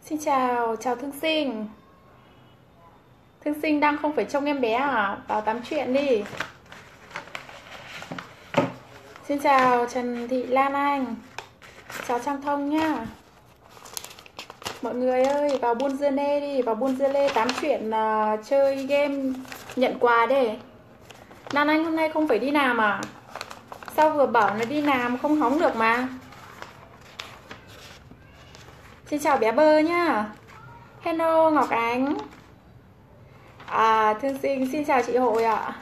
Xin chào, chào Thương Sinh. Thương Sinh đang không phải trông em bé à? Vào tám chuyện đi. Xin chào Trần Thị Lan Anh. Chào Trang Thông nhá. Mọi người ơi, vào Buôn Dưa Lê đi, vào Buôn Dưa Lê tám chuyện chơi game nhận quà đi. Lan Anh hôm nay không phải đi làm à? Sao vừa bảo là đi làm không hóng được mà. Xin chào bé Bơ nhá. Hello Ngọc Ánh. Thương Sinh xin chào chị Hội ạ.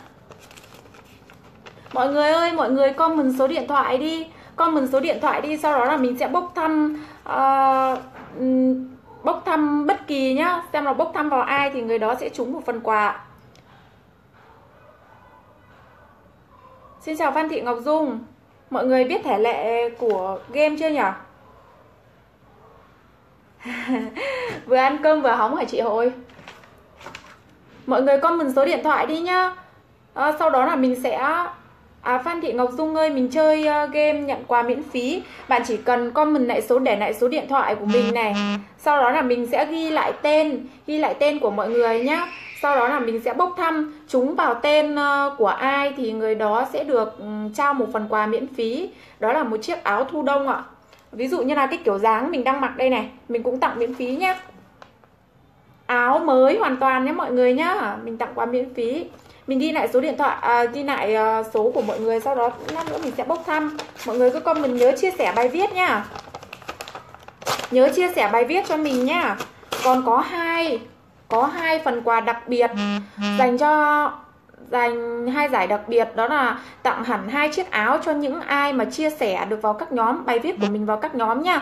Mọi người ơi, mọi người comment số điện thoại đi. Comment số điện thoại đi, sau đó là mình sẽ bốc thăm bất kỳ nhá. Xem là bốc thăm vào ai thì người đó sẽ trúng một phần quà. Xin chào Phan Thị Ngọc Dung. Mọi người biết thể lệ của game chưa nhỉ? Vừa ăn cơm vừa hóng hả chị Hội? Mọi người comment số điện thoại đi nhá. Sau đó là mình sẽ Phan Thị Ngọc Dung ơi, mình chơi game nhận quà miễn phí. Bạn chỉ cần comment lại để lại số điện thoại của mình này. Sau đó là mình sẽ ghi lại tên của mọi người nhá. Sau đó là mình sẽ bốc thăm trúng vào tên của ai thì người đó sẽ được trao một phần quà miễn phí. Đó là một chiếc áo thu đông ạ. Ví dụ như là cái kiểu dáng mình đang mặc đây này, mình cũng tặng miễn phí nhé. Áo mới hoàn toàn nhé mọi người nhá. Mình tặng quà miễn phí. Mình ghi lại số điện thoại, ghi lại số của mọi người. Sau đó lát nữa mình sẽ bốc thăm. Mọi người cứ comment nhớ chia sẻ bài viết nhá. Nhớ chia sẻ bài viết cho mình nhá. Còn có hai phần quà đặc biệt dành hai giải đặc biệt, đó là tặng hẳn 2 chiếc áo cho những ai mà chia sẻ được vào các nhóm bài viết của mình vào các nhóm nhá.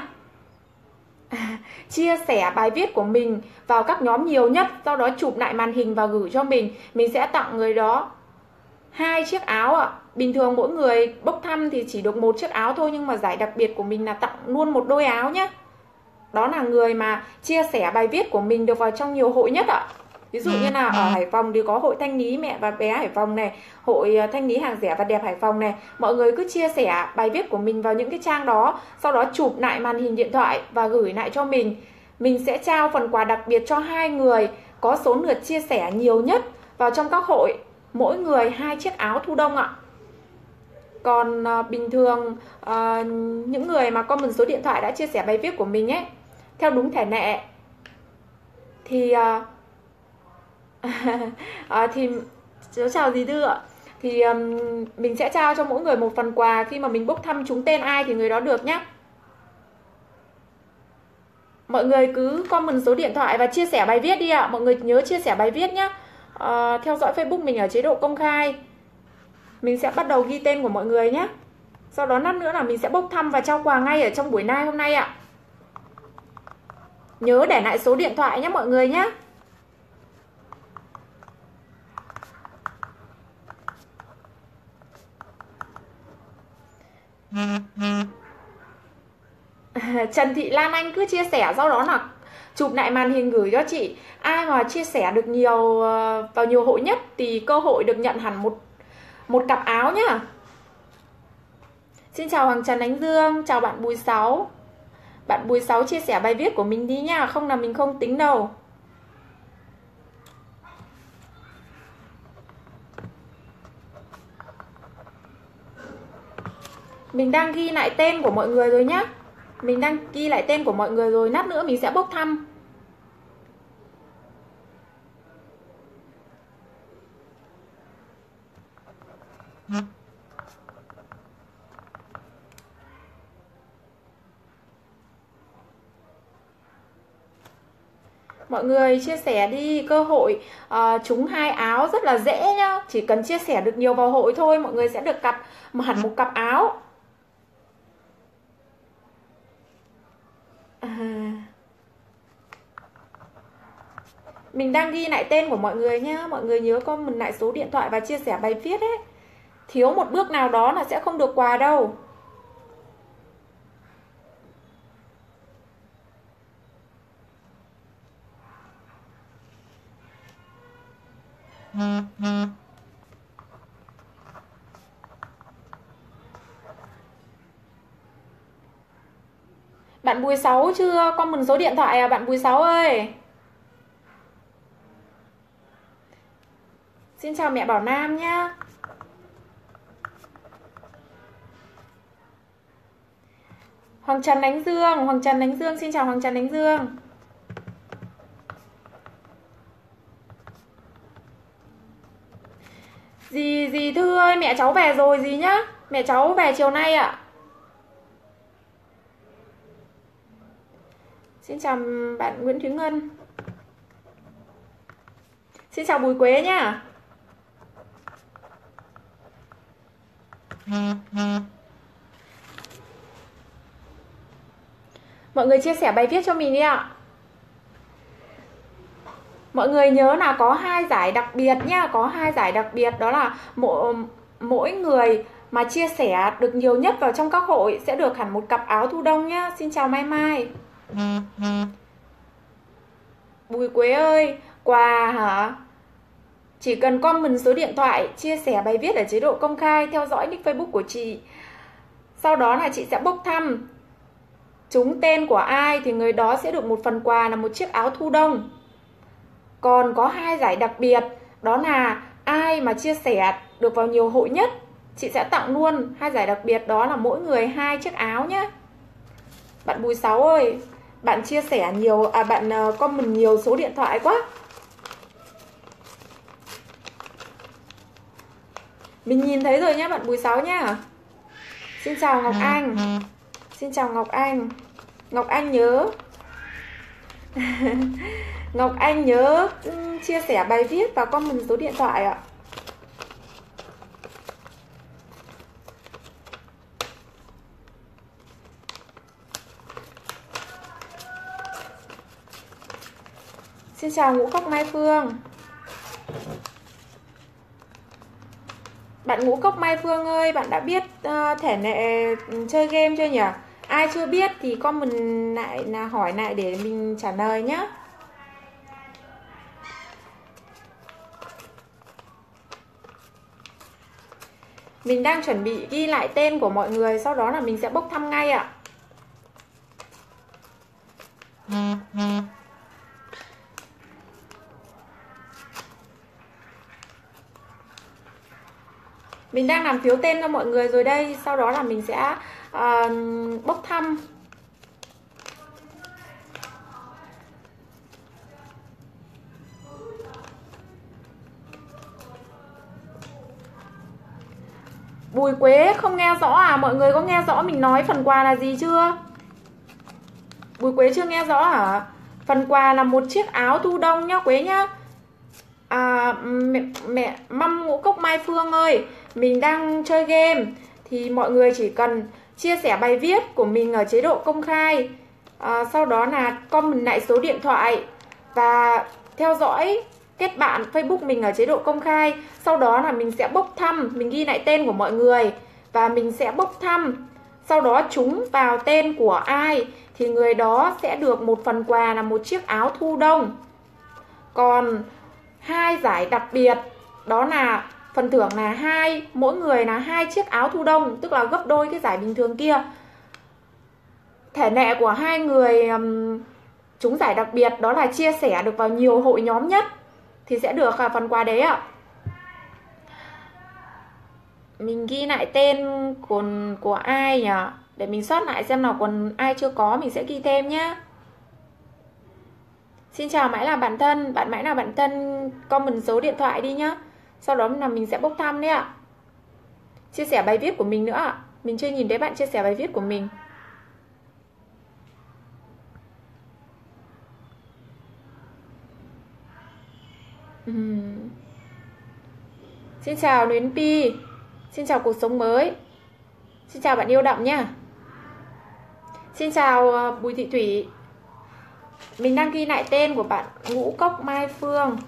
Chia sẻ bài viết của mình vào các nhóm nhiều nhất, sau đó chụp lại màn hình và gửi cho mình sẽ tặng người đó 2 chiếc áo ạ. Bình thường mỗi người bốc thăm thì chỉ được 1 chiếc áo thôi, nhưng mà giải đặc biệt của mình là tặng luôn 1 đôi áo nhé. Đó là người mà chia sẻ bài viết của mình được vào trong nhiều hội nhất ạ. Ví dụ như là ở Hải Phòng thì có hội Thanh Lý Mẹ và Bé Hải Phòng này, hội Thanh Lý Hàng Rẻ và Đẹp Hải Phòng này. Mọi người cứ chia sẻ bài viết của mình vào những cái trang đó, sau đó chụp lại màn hình điện thoại và gửi lại cho mình. Mình sẽ trao phần quà đặc biệt cho 2 người có số lượt chia sẻ nhiều nhất vào trong các hội, mỗi người 2 chiếc áo thu đông ạ. Còn bình thường những người mà comment số điện thoại đã chia sẻ bài viết của mình ấy theo đúng thể lệ thì thì cháu chào dì Tư ạ. Thì mình sẽ trao cho mỗi người một phần quà. Khi mà mình bốc thăm trúng tên ai thì người đó được nhé. Mọi người cứ comment số điện thoại và chia sẻ bài viết đi ạ. Mọi người nhớ chia sẻ bài viết nhé. Theo dõi Facebook mình ở chế độ công khai. Mình sẽ bắt đầu ghi tên của mọi người nhé. Sau đó lát nữa là mình sẽ bốc thăm và trao quà ngay ở trong buổi live hôm nay ạ. Nhớ để lại số điện thoại nhé mọi người nhé. Trần Thị Lan Anh cứ chia sẻ, sau đó là chụp lại màn hình gửi cho chị. Ai mà chia sẻ được nhiều vào nhiều hội nhất thì cơ hội được nhận hẳn một cặp áo nhá. Xin chào Hoàng Trần Ánh Dương, chào bạn Bùi Sáu. Bạn Bùi Sáu chia sẻ bài viết của mình đi nha, không là mình không tính đâu. Mình đang ghi lại tên của mọi người rồi nhá. Mình đang ghi lại tên của mọi người rồi, lát nữa mình sẽ bốc thăm. Mọi người chia sẻ đi, cơ hội trúng 2 áo rất là dễ nhá. Chỉ cần chia sẻ được nhiều vào hội thôi, mọi người sẽ được hẳn một cặp áo. Mình đang ghi lại tên của mọi người nhá. Mọi người nhớ comment lại số điện thoại và chia sẻ bài viết ấy. Thiếu một bước nào đó là sẽ không được quà đâu. Bùi Sáu chưa comment số điện thoại à bạn Bùi Sáu ơi? Xin chào mẹ Bảo Nam nhá. Hoàng Trần Ánh Dương, xin chào Hoàng Trần Ánh Dương. Dì Thư ơi, mẹ cháu về rồi dì nhá. Mẹ cháu về chiều nay ạ. Xin chào bạn Nguyễn Thúy Ngân. Xin chào Bùi Quế nhá. Mọi người chia sẻ bài viết cho mình đi ạ. Mọi người nhớ là có 2 giải đặc biệt nhá, có 2 giải đặc biệt, đó là mỗi người mà chia sẻ được nhiều nhất vào trong các hội sẽ được hẳn một cặp áo thu đông nhá. Xin chào Mai Mai. Bùi Quế ơi, quà hả? Chỉ cần comment số điện thoại, chia sẻ bài viết ở chế độ công khai, theo dõi nick Facebook của chị. Sau đó là chị sẽ bốc thăm. Trúng tên của ai thì người đó sẽ được một phần quà là một chiếc áo thu đông. Còn có 2 giải đặc biệt, đó là ai mà chia sẻ được vào nhiều hội nhất, chị sẽ tặng luôn 2 giải đặc biệt, đó là mỗi người 2 chiếc áo nhé. Bạn Bùi Sáu ơi, bạn chia sẻ nhiều, bạn comment nhiều số điện thoại quá. Mình nhìn thấy rồi nhá bạn Bùi Sáu nhá. Xin chào Ngọc Anh. Xin chào Ngọc Anh. Ngọc Anh nhớ Ngọc Anh nhớ chia sẻ bài viết và comment số điện thoại ạ. Xin chào Ngũ Cốc Mai Phương. Bạn Ngũ Cốc Mai Phương ơi, bạn đã biết thể lệ chơi game chưa nhỉ? Ai chưa biết thì comment lại là hỏi lại để mình trả lời nhé. Mình đang chuẩn bị ghi lại tên của mọi người, sau đó là mình sẽ bốc thăm ngay ạ. Mình đang làm phiếu tên cho mọi người rồi đây, sau đó là mình sẽ bốc thăm. Bùi Quế không nghe rõ à? Mọi người có nghe rõ mình nói phần quà là gì chưa? Bùi Quế chưa nghe rõ hả? Phần quà là một chiếc áo thu đông nhá Quế nhá. Mẹ Măm Ngũ Cốc Mai Phương ơi, mình đang chơi game thì mọi người chỉ cần chia sẻ bài viết của mình ở chế độ công khai, sau đó là comment lại số điện thoại và theo dõi kết bạn Facebook mình ở chế độ công khai. Sau đó là mình sẽ bốc thăm, mình ghi lại tên của mọi người và mình sẽ bốc thăm. Sau đó trúng vào tên của ai thì người đó sẽ được một phần quà là một chiếc áo thu đông. Còn 2 giải đặc biệt, đó là phần thưởng là mỗi người là 2 chiếc áo thu đông, tức là gấp đôi cái giải bình thường kia. Thể lệ của 2 người trúng giải đặc biệt đó là chia sẻ được vào nhiều hội nhóm nhất thì sẽ được phần quà đấy ạ. Mình ghi lại tên của ai nhỉ? Để mình soát lại xem nào, còn ai chưa có mình sẽ ghi thêm nhé. Xin chào Mãi Là Bạn Thân. Bạn Mãi Là Bạn Thân comment số điện thoại đi nhá. Sau đó là mình sẽ bốc thăm đấy ạ. Chia sẻ bài viết của mình nữa ạ. Mình chưa nhìn thấy bạn chia sẻ bài viết của mình. Xin chào Luyến Pi. Xin chào Cuộc Sống Mới. Xin chào bạn Yêu Đậm nha. Xin chào Bùi Thị Thủy. Mình đang ghi lại tên của bạn Ngũ Cốc Mai Phương.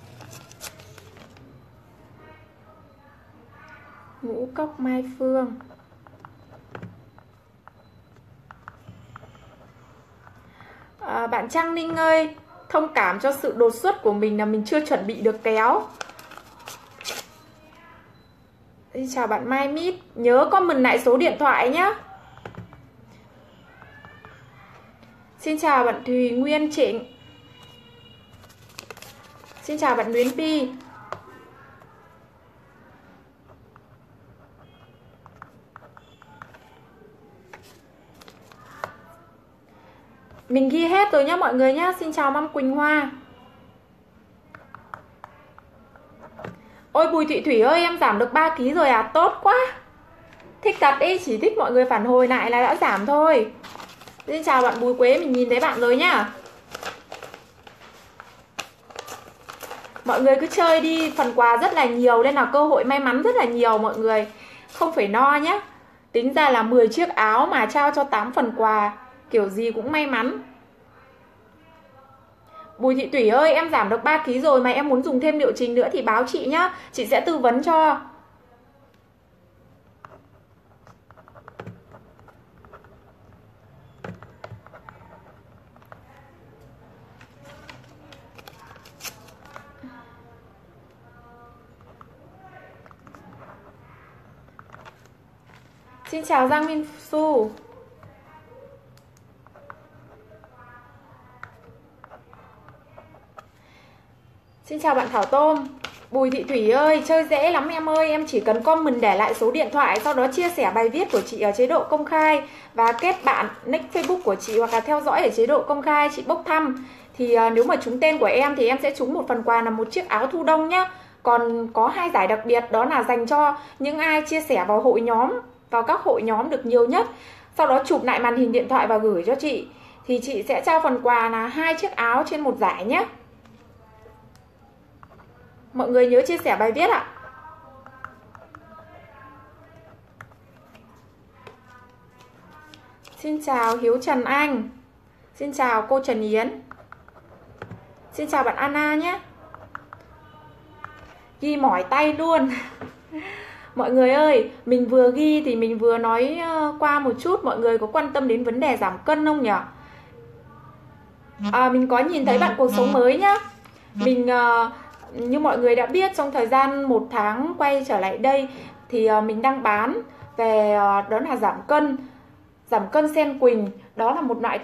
Ngũ Cốc Mai Phương. Bạn Trang Ninh ơi, thông cảm cho sự đột xuất của mình là mình chưa chuẩn bị được kéo. Xin chào bạn Mai Mít. Nhớ comment lại số điện thoại nhé. Xin chào bạn Thùy Nguyên Trịnh. Xin chào bạn Luyến Pi. Mình ghi hết rồi nhá mọi người nhá. Xin chào Măm Quỳnh Hoa. Ôi Bùi Thị Thủy ơi, em giảm được 3 kg rồi à? Tốt quá. Thích thật ý, chỉ thích mọi người phản hồi lại là đã giảm thôi. Xin chào bạn Bùi Quế, mình nhìn thấy bạn rồi nhá. Mọi người cứ chơi đi, phần quà rất là nhiều nên là cơ hội may mắn rất là nhiều mọi người. Không phải no nhá. Tính ra là 10 chiếc áo mà trao cho 8 phần quà, kiểu gì cũng may mắn. Bùi Thị Thủy ơi, em giảm được 3 kg rồi mà em muốn dùng thêm liệu trình nữa thì báo chị nhá, chị sẽ tư vấn cho. Xin chào Giang Minh Su. Xin chào bạn Thảo Tôm. Bùi Thị Thủy ơi, chơi dễ lắm em ơi. Em chỉ cần comment để lại số điện thoại, sau đó chia sẻ bài viết của chị ở chế độ công khai và kết bạn nick Facebook của chị hoặc là theo dõi ở chế độ công khai, chị bốc thăm. Thì nếu mà trúng tên của em thì em sẽ trúng một phần quà là một chiếc áo thu đông nhá. Còn có 2 giải đặc biệt, đó là dành cho những ai chia sẻ vào hội nhóm, vào các hội nhóm được nhiều nhất. Sau đó chụp lại màn hình điện thoại và gửi cho chị. Thì chị sẽ trao phần quà là 2 chiếc áo trên một giải nhé. Mọi người nhớ chia sẻ bài viết ạ. Xin chào Hiếu Trần Anh. Xin chào cô Trần Yến. Xin chào bạn Anna nhé. Ghi mỏi tay luôn. Mọi người ơi, mình vừa ghi thì mình vừa nói qua một chút. Mọi người có quan tâm đến vấn đề giảm cân không nhỉ? Mình có nhìn thấy bạn cuộc sống mới nhá. Mình như mọi người đã biết, trong thời gian 1 tháng quay trở lại đây thì mình đang bán về đó là giảm cân sen quỳnh. Đó là một loại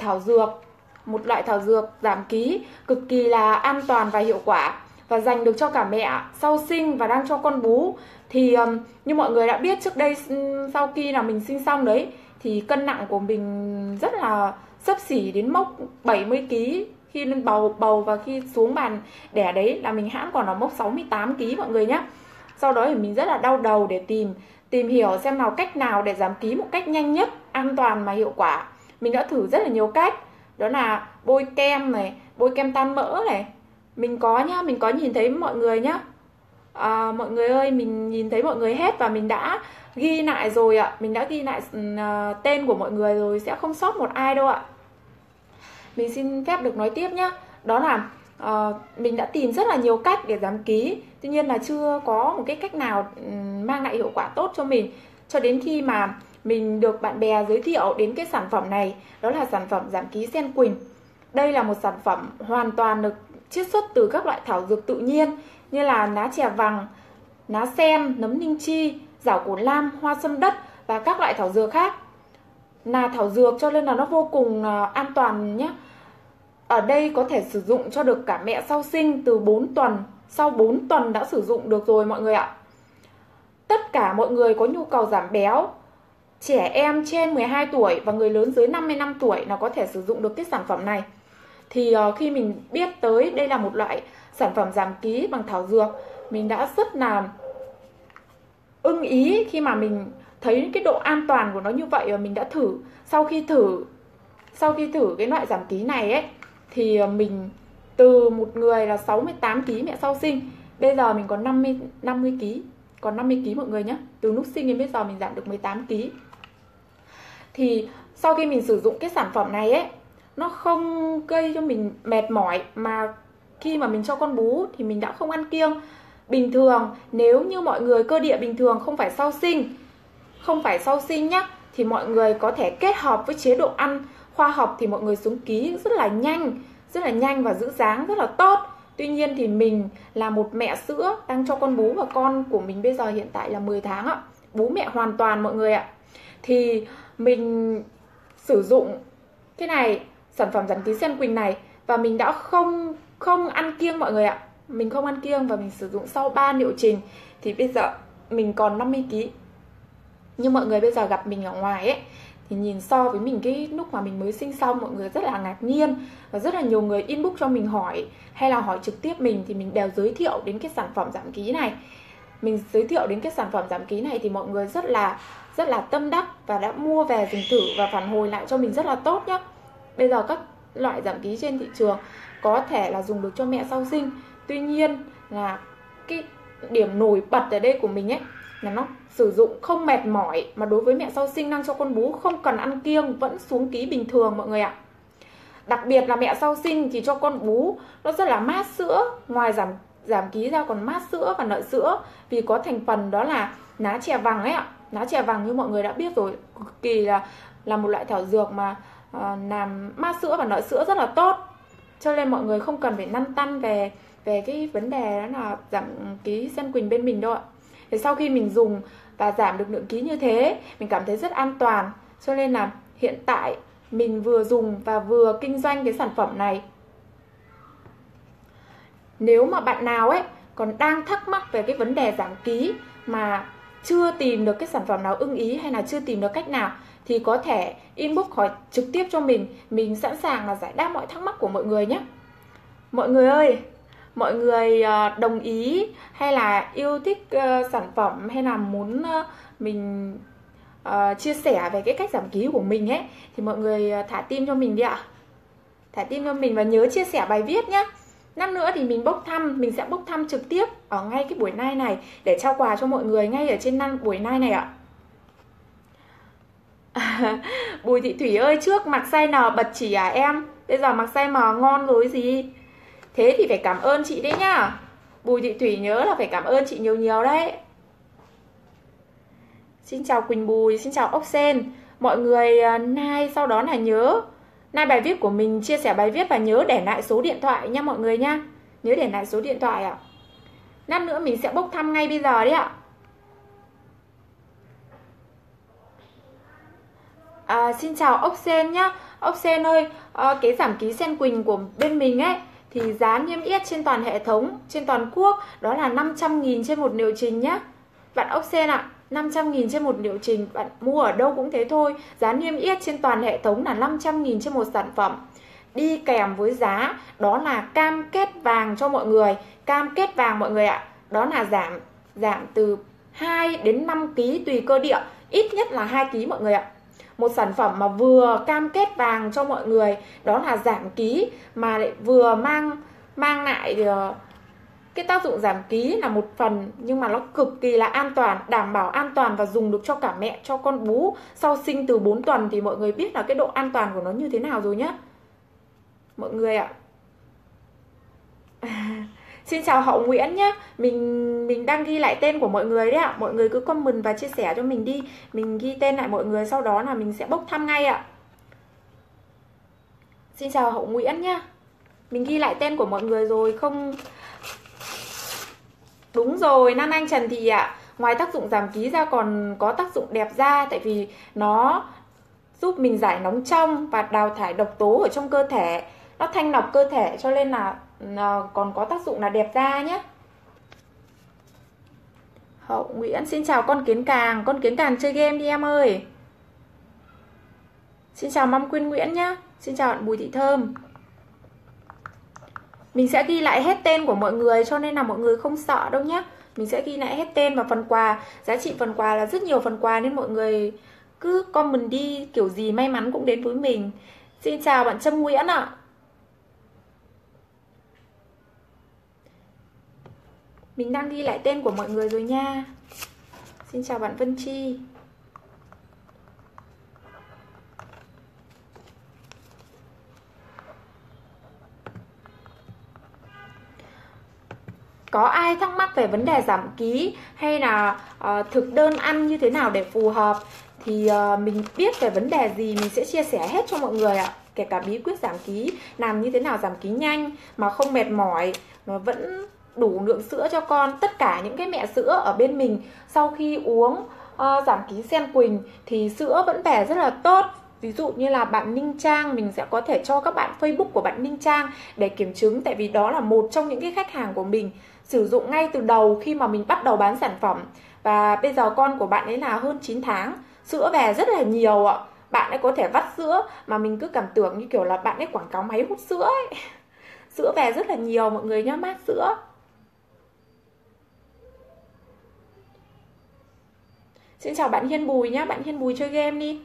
thảo dược giảm ký cực kỳ là an toàn và hiệu quả, và dành được cho cả mẹ sau sinh và đang cho con bú. Thì như mọi người đã biết, trước đây sau khi là mình sinh xong đấy thì cân nặng của mình rất là xấp xỉ đến mốc 70 kg. Khi lên bầu và khi xuống bàn đẻ đấy là mình hãng còn ở mốc 68 kg mọi người nhé. Sau đó thì mình rất là đau đầu để tìm hiểu xem nào cách nào để giảm ký một cách nhanh nhất, an toàn mà hiệu quả. Mình đã thử rất là nhiều cách, đó là bôi kem này, bôi kem tan mỡ này. Mình có nhìn thấy mọi người nhá. Mọi người ơi, mình nhìn thấy mọi người hết và mình đã ghi lại rồi ạ. Mình đã ghi lại tên của mọi người rồi, sẽ không sót một ai đâu ạ. Mình xin phép được nói tiếp nhé. Đó là mình đã tìm rất là nhiều cách để giảm ký. Tuy nhiên là chưa có một cái cách nào mang lại hiệu quả tốt cho mình. Cho đến khi mà mình được bạn bè giới thiệu đến cái sản phẩm này. Đó là sản phẩm giảm ký sen quỳnh. Đây là một sản phẩm hoàn toàn được chiết xuất từ các loại thảo dược tự nhiên, như là lá chè vàng, lá sen, nấm ninh chi, giảo cổ lam, hoa sâm đất và các loại thảo dược khác. Là thảo dược cho nên là nó vô cùng an toàn nhé. Ở đây có thể sử dụng cho được cả mẹ sau sinh từ 4 tuần. Sau 4 tuần đã sử dụng được rồi mọi người ạ. Tất cả mọi người có nhu cầu giảm béo, trẻ em trên 12 tuổi và người lớn dưới 55 tuổi là có thể sử dụng được cái sản phẩm này. Thì khi mình biết tới đây là một loại sản phẩm giảm ký bằng thảo dược, mình đã rất là ưng ý khi mà mình thấy cái độ an toàn của nó như vậy và mình đã thử. Sau khi thử cái loại giảm ký này ấy thì mình từ một người là 68 kg mẹ sau sinh, bây giờ mình còn 50 kg, còn 50 kg mọi người nhé. Từ lúc sinh đến bây giờ mình giảm được 18 kg. Thì sau khi mình sử dụng cái sản phẩm này ấy, nó không gây cho mình mệt mỏi, mà khi mà mình cho con bú thì mình đã không ăn kiêng. Bình thường nếu như mọi người cơ địa bình thường không phải sau sinh nhá, thì mọi người có thể kết hợp với chế độ ăn khoa học thì mọi người xuống ký rất là nhanh và giữ dáng rất là tốt. Tuy nhiên thì mình là một mẹ sữa đang cho con bú và con của mình bây giờ hiện tại là 10 tháng ạ. Bú mẹ hoàn toàn mọi người ạ. Thì mình sử dụng cái này sản phẩm giảm ký Sen Quỳnh này và mình đã không ăn kiêng mọi người ạ. Mình không ăn kiêng và mình sử dụng sau 3 liệu trình thì bây giờ mình còn 50 kg. Nhưng mọi người bây giờ gặp mình ở ngoài ấy thì nhìn so với mình cái lúc mà mình mới sinh xong, mọi người rất là ngạc nhiên và rất là nhiều người inbox cho mình hỏi hay là hỏi trực tiếp mình thì mình đều giới thiệu đến cái sản phẩm giảm ký này. Mình giới thiệu đến cái sản phẩm giảm ký này thì mọi người rất là tâm đắc và đã mua về dùng thử và phản hồi lại cho mình rất là tốt nhá. Bây giờ các loại giảm ký trên thị trường có thể là dùng được cho mẹ sau sinh. Tuy nhiên là cái điểm nổi bật ở đây của mình ấy là nó sử dụng không mệt mỏi, mà đối với mẹ sau sinh đang cho con bú không cần ăn kiêng vẫn xuống ký bình thường mọi người ạ. Đặc biệt là mẹ sau sinh thì cho con bú nó rất là mát sữa, ngoài giảm ký ra còn mát sữa và nợ sữa, vì có thành phần đó là lá chè vàng ấy ạ. Lá chè vàng như mọi người đã biết rồi, cực kỳ là một loại thảo dược mà làm mát sữa và nợ sữa rất là tốt. Cho nên mọi người không cần phải lăn tăn về cái vấn đề đó là giảm ký Sen Quỳnh bên mình đâu ạ. Thì sau khi mình dùng và giảm được lượng ký như thế, mình cảm thấy rất an toàn. Cho nên là hiện tại mình vừa dùng và vừa kinh doanh cái sản phẩm này. Nếu mà bạn nào ấy còn đang thắc mắc về cái vấn đề giảm ký mà chưa tìm được cái sản phẩm nào ưng ý hay là chưa tìm được cách nào thì có thể inbox hỏi trực tiếp cho mình sẵn sàng là giải đáp mọi thắc mắc của mọi người nhé. Mọi người ơi, mọi người đồng ý hay là yêu thích sản phẩm hay là muốn mình chia sẻ về cái cách giảm ký của mình ấy thì mọi người thả tim cho mình đi ạ. Thả tim cho mình và nhớ chia sẻ bài viết nhé. Năm nữa thì mình sẽ bốc thăm trực tiếp ở ngay cái buổi live này để trao quà cho mọi người ngay ở trên buổi live này ạ. Bùi Thị Thủy ơi, trước mặc size N bật chỉ à em? Bây giờ mặc size M ngon rồi gì? Thế thì phải cảm ơn chị đấy nhá. Bùi Thị Thủy nhớ là phải cảm ơn chị nhiều nhiều đấy. Xin chào Quỳnh Bùi, xin chào ốc sen. Mọi người like sau đó là nhớ like bài viết của mình, chia sẻ bài viết và nhớ để lại số điện thoại nha mọi người nha. Nhớ để lại số điện thoại ạ. Lát nữa mình sẽ bốc thăm ngay bây giờ đấy ạ. Xin chào ốc sen nhá. Ốc sen ơi, cái giảm ký Sen Quỳnh của bên mình ấy thì giá niêm yết trên toàn hệ thống, trên toàn quốc đó là 500.000 trên một liệu trình nhá. Bạn ốc sen ạ, 500.000 trên một liệu trình, bạn mua ở đâu cũng thế thôi. Giá niêm yết trên toàn hệ thống là 500.000 trên một sản phẩm. Đi kèm với giá đó là cam kết vàng cho mọi người. Cam kết vàng mọi người ạ, đó là giảm từ 2 đến 5 kg tùy cơ địa, ít nhất là 2 kg mọi người ạ. Một sản phẩm mà vừa cam kết vàng cho mọi người, đó là giảm ký mà lại vừa mang lại cái tác dụng giảm ký là một phần, nhưng mà nó cực kỳ là an toàn, đảm bảo an toàn và dùng được cho cả mẹ, cho con bú sau sinh từ 4 tuần thì mọi người biết là cái độ an toàn của nó như thế nào rồi nhé mọi người ạ. Xin chào Hậu Nguyễn nhé. Mình đang ghi lại tên của mọi người đấy ạ. Mọi người cứ comment và chia sẻ cho mình đi. Mình ghi tên lại mọi người, sau đó là mình sẽ bốc thăm ngay ạ. Xin chào Hậu Nguyễn nhé. Mình ghi lại tên của mọi người rồi không? Đúng rồi, Lan Anh Trần Thị ạ. Ngoài tác dụng giảm ký ra còn có tác dụng đẹp da, tại vì nó giúp mình giải nóng trong và đào thải độc tố ở trong cơ thể. Nó thanh lọc cơ thể cho nên là còn có tác dụng là đẹp da nhé. Hậu Nguyễn, xin chào con kiến càng. Con kiến càng chơi game đi em ơi. Xin chào Mâm Quyên Nguyễn nhé. Xin chào bạn Bùi Thị Thơm. Mình sẽ ghi lại hết tên của mọi người cho nên là mọi người không sợ đâu nhé. Mình sẽ ghi lại hết tên và phần quà. Giá trị phần quà là rất nhiều phần quà nên mọi người cứ comment đi, kiểu gì may mắn cũng đến với mình. Xin chào bạn Trâm Nguyễn ạ. Mình đang ghi lại tên của mọi người rồi nha. Xin chào bạn Vân Chi. Có ai thắc mắc về vấn đề giảm ký hay là thực đơn ăn như thế nào để phù hợp thì mình biết về vấn đề gì mình sẽ chia sẻ hết cho mọi người ạ. Kể cả bí quyết giảm ký, làm như thế nào giảm ký nhanh mà không mệt mỏi mà vẫn đủ lượng sữa cho con. Tất cả những cái mẹ sữa ở bên mình sau khi uống giảm ký Sen Quỳnh thì sữa vẫn về rất là tốt Ví dụ như là bạn Ninh Trang, mình sẽ có thể cho các bạn Facebook của bạn Ninh Trang để kiểm chứng, tại vì đó là một trong những cái khách hàng của mình sử dụng ngay từ đầu khi mà mình bắt đầu bán sản phẩm. Và bây giờ con của bạn ấy là hơn 9 tháng, sữa về rất là nhiều ạ. Bạn ấy có thể vắt sữa mà mình cứ cảm tưởng như kiểu là bạn ấy quảng cáo máy hút sữa ấy. Sữa về rất là nhiều mọi người nhá, mát sữa. Xin chào bạn Hiên Bùi nhá, bạn Hiên Bùi chơi game đi.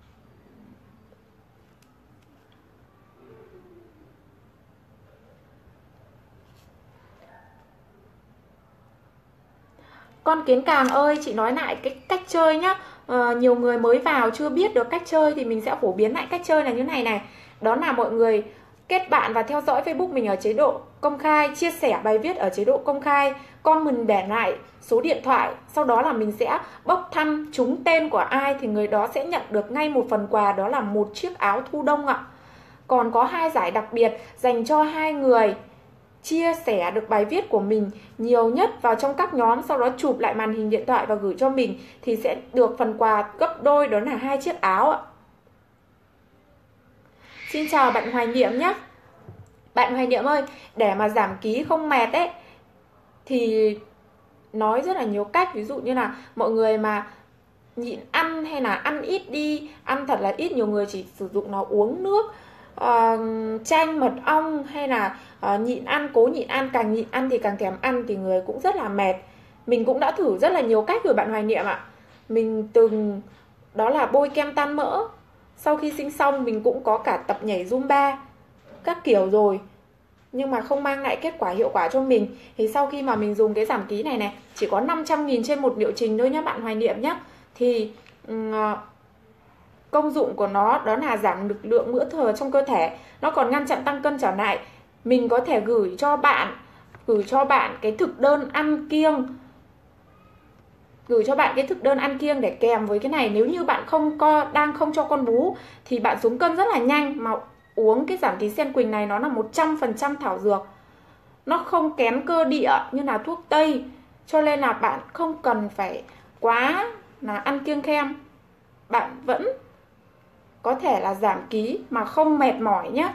Con kiến càng ơi, chị nói lại cái cách chơi nhá. Nhiều người mới vào chưa biết được cách chơi thì mình sẽ phổ biến lại cách chơi là như này này. Đó là mọi người kết bạn và theo dõi Facebook mình ở chế độ công khai, chia sẻ bài viết ở chế độ công khai, comment để lại số điện thoại, sau đó là mình sẽ bốc thăm trúng tên của ai thì người đó sẽ nhận được ngay một phần quà, đó là một chiếc áo thu đông ạ. Còn có 2 giải đặc biệt dành cho 2 người chia sẻ được bài viết của mình nhiều nhất vào trong các nhóm, sau đó chụp lại màn hình điện thoại và gửi cho mình thì sẽ được phần quà gấp đôi, đó là 2 chiếc áo ạ. Xin chào bạn Hoài Niệm nhé. Bạn Hoài Niệm ơi, để mà giảm ký không mệt ấy thì nói rất là nhiều cách. Ví dụ như là mọi người mà nhịn ăn hay là ăn ít đi, ăn thật là ít, nhiều người chỉ sử dụng nó uống nước chanh mật ong, hay là nhịn ăn, cố nhịn ăn, càng nhịn ăn thì càng thèm ăn thì người cũng rất là mệt. Mình cũng đã thử rất là nhiều cách rồi bạn Hoài Niệm ạ. Mình từng đó là bôi kem tan mỡ, sau khi sinh xong mình cũng có cả tập nhảy Zumba các kiểu rồi, nhưng mà không mang lại kết quả hiệu quả cho mình. Thì sau khi mà mình dùng cái giảm ký này này, chỉ có 500.000 trên một liệu trình thôi nhá bạn Hoài Niệm nhá. Thì công dụng của nó đó là giảm lực lượng mỡ thừa trong cơ thể, nó còn ngăn chặn tăng cân trở lại. Mình có thể gửi cho bạn cái thực đơn ăn kiêng, để kèm với cái này. Nếu như bạn đang không cho con bú thì bạn xuống cân rất là nhanh, mà uống cái giảm ký sen quỳnh này nó là 100% thảo dược, nó không kén cơ địa như là thuốc tây, cho nên là bạn không cần phải quá là ăn kiêng khem, bạn vẫn có thể là giảm ký mà không mệt mỏi nhé.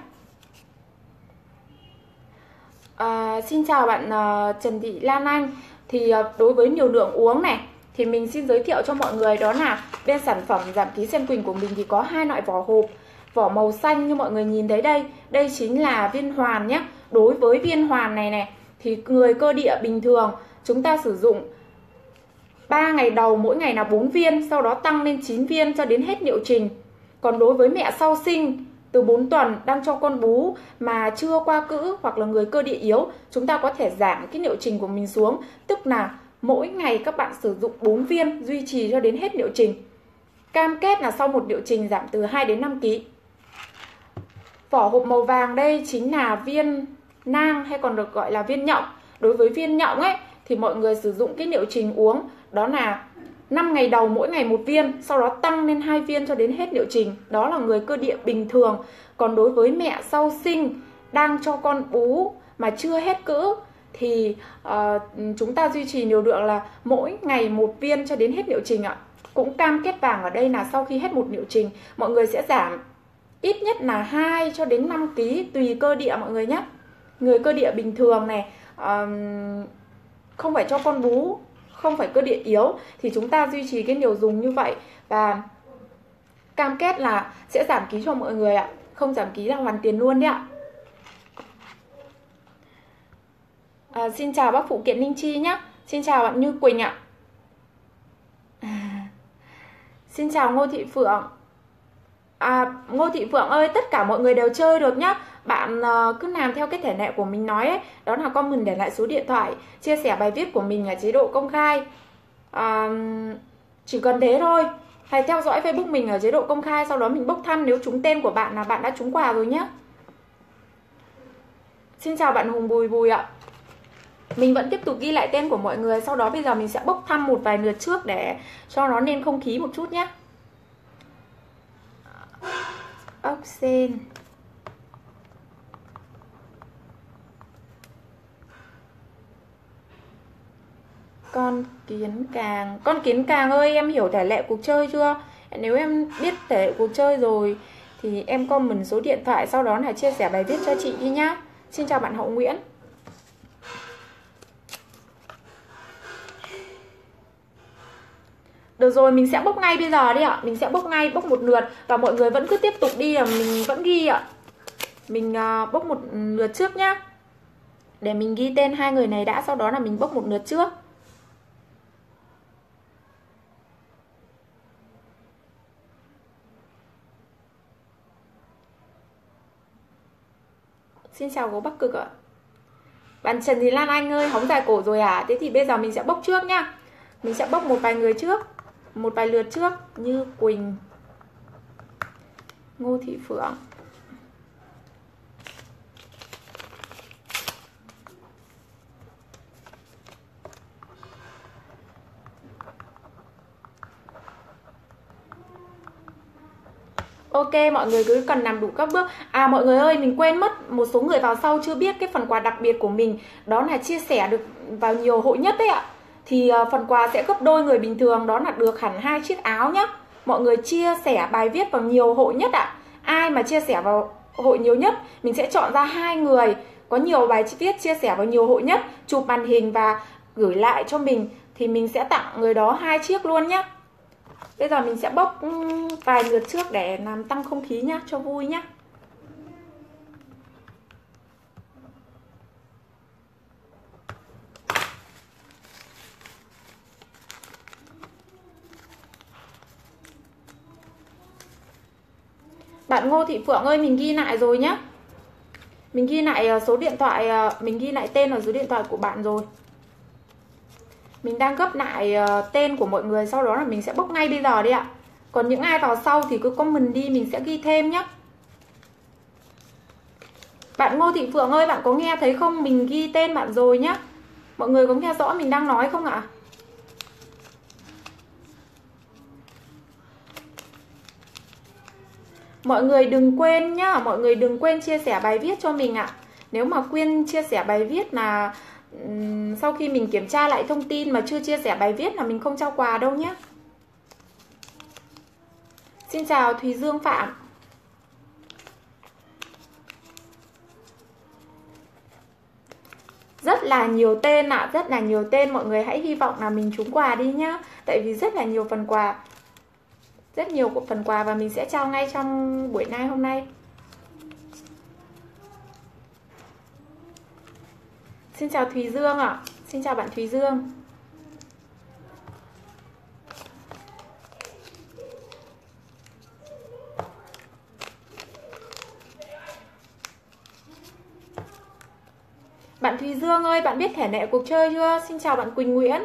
Xin chào bạn Trần Thị Lan Anh. Thì đối với liều lượng uống này thì mình xin giới thiệu cho mọi người, đó là bên sản phẩm giảm ký sen quỳnh của mình thì có 2 loại vỏ hộp. Vỏ màu xanh như mọi người nhìn thấy đây, đây chính là viên hoàn nhé. Đối với viên hoàn này thì người cơ địa bình thường chúng ta sử dụng 3 ngày đầu mỗi ngày là 4 viên, sau đó tăng lên 9 viên cho đến hết liệu trình. Còn đối với mẹ sau sinh từ 4 tuần đang cho con bú mà chưa qua cữ hoặc là người cơ địa yếu, chúng ta có thể giảm cái liệu trình của mình xuống, tức là mỗi ngày các bạn sử dụng 4 viên, duy trì cho đến hết liệu trình. Cam kết là sau một liệu trình giảm từ 2 đến 5 kg. Vỏ hộp màu vàng đây chính là viên nang hay còn được gọi là viên nhộng. Đối với viên nhộng ấy thì mọi người sử dụng cái liệu trình uống đó là 5 ngày đầu mỗi ngày 1 viên, sau đó tăng lên 2 viên cho đến hết liệu trình. Đó là người cơ địa bình thường. Còn đối với mẹ sau sinh đang cho con bú mà chưa hết cữ thì chúng ta duy trì liều lượng là mỗi ngày 1 viên cho đến hết liệu trình ạ. Cũng cam kết vàng ở đây là sau khi hết một liệu trình, mọi người sẽ giảm ít nhất là 2 cho đến 5 kg tùy cơ địa mọi người nhé. Người cơ địa bình thường này, không phải cho con bú, không phải cơ địa yếu thì chúng ta duy trì cái liều dùng như vậy và cam kết là sẽ giảm ký cho mọi người ạ. Không giảm ký là hoàn tiền luôn đấy ạ. Xin chào bác phụ kiện Ninh Chi nhé. Xin chào bạn Như Quỳnh ạ. Xin chào Ngô Thị Phượng. Ngô Thị Phượng ơi, tất cả mọi người đều chơi được nhá. Bạn cứ làm theo cái thể lệ của mình nói ấy, đó là comment để lại số điện thoại, chia sẻ bài viết của mình ở chế độ công khai. Chỉ cần thế thôi. Hãy theo dõi Facebook mình ở chế độ công khai, sau đó mình bốc thăm, nếu trúng tên của bạn là bạn đã trúng quà rồi nhé. Xin chào bạn Hùng Bùi Bùi ạ. Mình vẫn tiếp tục ghi lại tên của mọi người, sau đó bây giờ mình sẽ bốc thăm một vài lượt trước để cho nó nên không khí một chút nhé. Ốc sên, con kiến càng ơi, em hiểu thể lệ cuộc chơi chưa? Nếu em biết thể cuộc chơi rồi thì em comment số điện thoại, sau đó là chia sẻ bài viết cho chị đi nhá. Xin chào bạn Hậu Nguyễn. Được rồi, mình sẽ bốc ngay bây giờ đi ạ. Mình sẽ bốc ngay, bốc một lượt. Và mọi người vẫn cứ tiếp tục đi, mình vẫn ghi ạ. Mình bốc một lượt trước nhá. Để mình ghi tên hai người này đã, sau đó là mình bốc một lượt trước. Xin chào gấu Bắc Cực ạ. Bạn Trần Thị Lan Anh ơi, hóng dài cổ rồi à? Thế thì bây giờ mình sẽ bốc trước nhá. Mình sẽ bốc một vài người trước, một vài lượt trước. Như Quỳnh, Ngô Thị Phượng, ok, mọi người cứ cần làm đủ các bước. À mọi người ơi, mình quên mất, một số người vào sau chưa biết cái phần quà đặc biệt của mình, đó là chia sẻ được vào nhiều hội nhất đấy ạ. Thì phần quà sẽ gấp đôi người bình thường, đó là được hẳn 2 chiếc áo nhá. Mọi người chia sẻ bài viết vào nhiều hội nhất ạ. Ai mà chia sẻ vào hội nhiều nhất, mình sẽ chọn ra 2 người có nhiều bài viết chia sẻ vào nhiều hội nhất, chụp màn hình và gửi lại cho mình, thì mình sẽ tặng người đó 2 chiếc luôn nhá. Bây giờ mình sẽ bốc vài lượt trước để làm tăng không khí nhá, cho vui nhá. Bạn Ngô Thị Phượng ơi, mình ghi lại rồi nhá. Mình ghi lại số điện thoại, mình ghi lại tên và số điện thoại của bạn rồi. Mình đang gấp lại tên của mọi người, sau đó là mình sẽ bốc ngay bây giờ đi ạ. Còn những ai vào sau thì cứ comment đi, mình sẽ ghi thêm nhé. Bạn Ngô Thị Phượng ơi, bạn có nghe thấy không? Mình ghi tên bạn rồi nhá. Mọi người có nghe rõ mình đang nói không ạ? Mọi người đừng quên nhá, mọi người đừng quên chia sẻ bài viết cho mình ạ. Nếu mà quên chia sẻ bài viết là sau khi mình kiểm tra lại thông tin mà chưa chia sẻ bài viết là mình không trao quà đâu nhé. Xin chào Thùy Dương Phạm. Rất là nhiều tên ạ, rất là nhiều tên. Mọi người hãy hy vọng là mình trúng quà đi nhá. Tại vì rất là nhiều phần quà, rất nhiều phần quà và mình sẽ trao ngay trong buổi nay hôm nay. Xin chào Thùy Dương ạ. Xin chào bạn Thùy Dương. Bạn Thùy Dương ơi, bạn biết thẻ nệ cuộc chơi chưa? Xin chào bạn Quỳnh Nguyễn.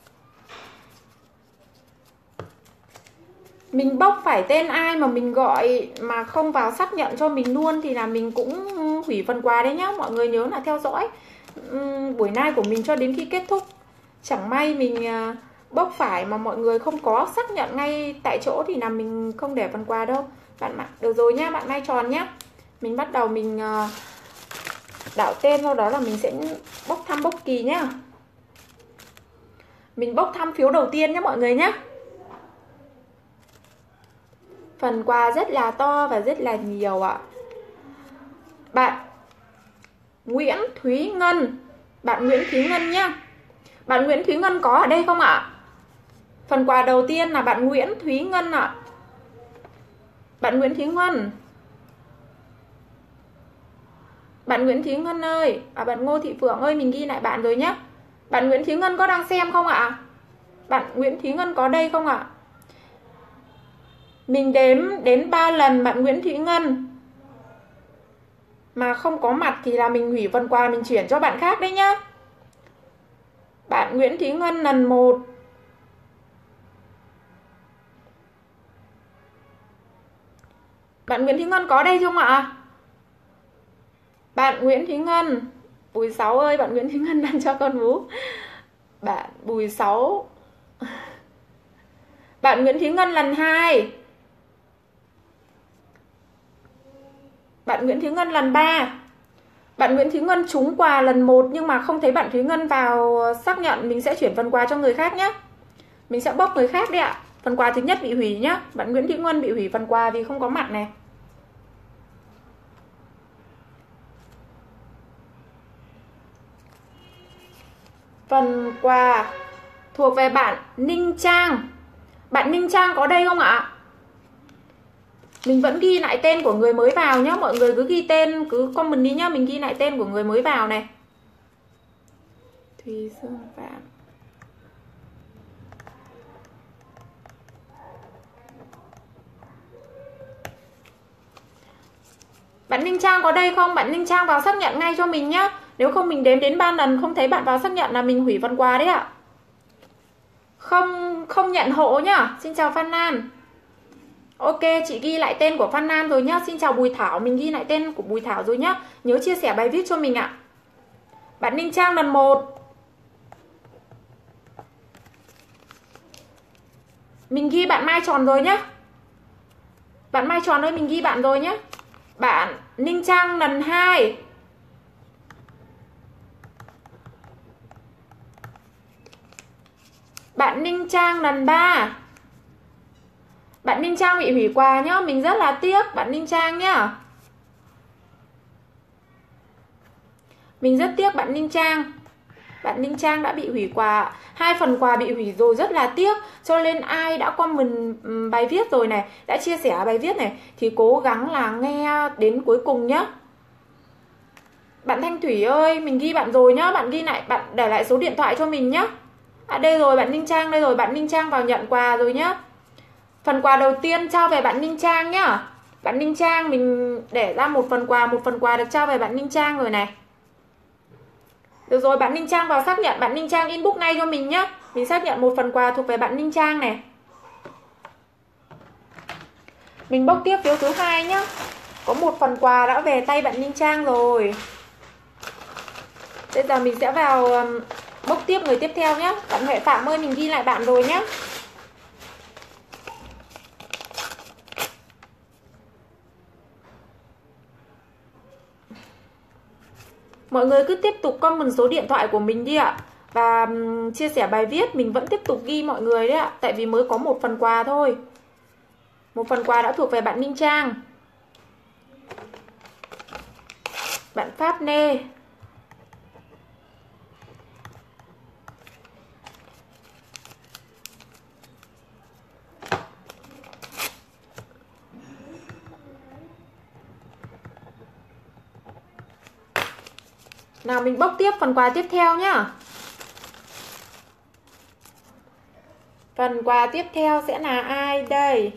Mình bốc phải tên ai mà mình gọi mà không vào xác nhận cho mình luôn thì là mình cũng hủy phần quà đấy nhá. Mọi người nhớ là theo dõi buổi nay của mình cho đến khi kết thúc. Chẳng may mình bốc phải mà mọi người không có xác nhận ngay tại chỗ thì là mình không để phần quà đâu. Bạn được rồi nhá, bạn Mai Tròn nhá. Mình bắt đầu mình đảo tên, sau đó là mình sẽ bốc thăm bốc kỳ nhá. Mình bốc thăm phiếu đầu tiên nhé mọi người nhé. Phần quà rất là to và rất là nhiều ạ. Bạn Nguyễn Thúy Ngân, bạn Nguyễn Thúy Ngân nhá. Bạn Nguyễn Thúy Ngân có ở đây không ạ? Phần quà đầu tiên là bạn Nguyễn Thúy Ngân ạ. Bạn Nguyễn Thúy Ngân. Bạn Nguyễn Thúy Ngân ơi, bạn Ngô Thị Phượng ơi, mình ghi lại bạn rồi nhé. Bạn Nguyễn Thúy Ngân có đang xem không ạ? Bạn Nguyễn Thúy Ngân có đây không ạ? Mình đếm đến 3 lần bạn Nguyễn Thúy Ngân mà không có mặt thì là mình hủy phần quà, mình chuyển cho bạn khác đấy nhá. Bạn Nguyễn Thúy Ngân lần 1. Bạn Nguyễn Thúy Ngân có đây không ạ? Bạn Nguyễn Thúy Ngân. Bùi Sáu ơi, bạn Nguyễn Thúy Ngân đang cho con bú. Bạn Bùi Sáu. Bạn Nguyễn Thúy Ngân lần 2. Bạn Nguyễn Thúy Ngân lần 3. Bạn Nguyễn Thúy Ngân trúng quà lần 1 nhưng mà không thấy bạn Thúy Ngân vào xác nhận, mình sẽ chuyển phần quà cho người khác nhé. Mình sẽ bốc người khác đi ạ. Phần quà thứ nhất bị hủy nhá. Bạn Nguyễn Thị Nguân bị hủy phần quà vì không có mặt này. Phần quà thuộc về bạn Ninh Trang. Bạn Ninh Trang có đây không ạ? Mình vẫn ghi lại tên của người mới vào nhá. Mọi người cứ ghi tên, cứ comment đi nhá. Mình ghi lại tên của người mới vào này. Thùy Dương Phạm. Bạn Ninh Trang có đây không? Bạn Ninh Trang vào xác nhận ngay cho mình nhá. Nếu không mình đếm đến 3 lần không thấy bạn vào xác nhận là mình hủy phần quà đấy ạ. Không nhận hộ nhá. Xin chào Phan Lan. Ok, chị ghi lại tên của Phan Lan rồi nhá. Xin chào Bùi Thảo, mình ghi lại tên của Bùi Thảo rồi nhá. Nhớ chia sẻ bài viết cho mình ạ. Bạn Ninh Trang lần 1. Mình ghi bạn Mai Tròn rồi nhá. Bạn Mai Tròn ơi, mình ghi bạn rồi nhá. Bạn Ninh Trang lần 2. Bạn Ninh Trang lần 3. Bạn Ninh Trang bị hủy quà nhá. Mình rất là tiếc bạn Ninh Trang nhá. Mình rất tiếc bạn Ninh Trang. Bạn Ninh Trang đã bị hủy quà. 2 phần quà bị hủy rồi, rất là tiếc. Cho nên ai đã comment bài viết rồi này, đã chia sẻ bài viết này, thì cố gắng là nghe đến cuối cùng nhá. Bạn Thanh Thủy ơi, mình ghi bạn rồi nhá. Bạn ghi lại, bạn để lại số điện thoại cho mình nhá. À đây rồi, bạn Ninh Trang đây rồi. Bạn Ninh Trang vào nhận quà rồi nhá. Phần quà đầu tiên trao về bạn Ninh Trang nhá. Bạn Ninh Trang mình để ra một phần quà được trao về bạn Ninh Trang rồi này. Được rồi, bạn Ninh Trang vào xác nhận. Bạn Ninh Trang inbox ngay cho mình nhá. Mình xác nhận một phần quà thuộc về bạn Ninh Trang này. Mình bốc tiếp phiếu thứ 2 nhá. Có một phần quà đã về tay bạn Ninh Trang rồi. Bây giờ mình sẽ vào bốc tiếp người tiếp theo nhá. Bạn Huệ Phạm ơi, mình ghi lại bạn rồi nhá. Mọi người cứ tiếp tục comment số điện thoại của mình đi ạ. Và chia sẻ bài viết, mình vẫn tiếp tục ghi mọi người đấy ạ. Tại vì mới có một phần quà thôi. Một phần quà đã thuộc về bạn Ninh Trang. Bạn Pháp Nê. Nào mình bốc tiếp phần quà tiếp theo nhá. Phần quà tiếp theo sẽ là ai đây?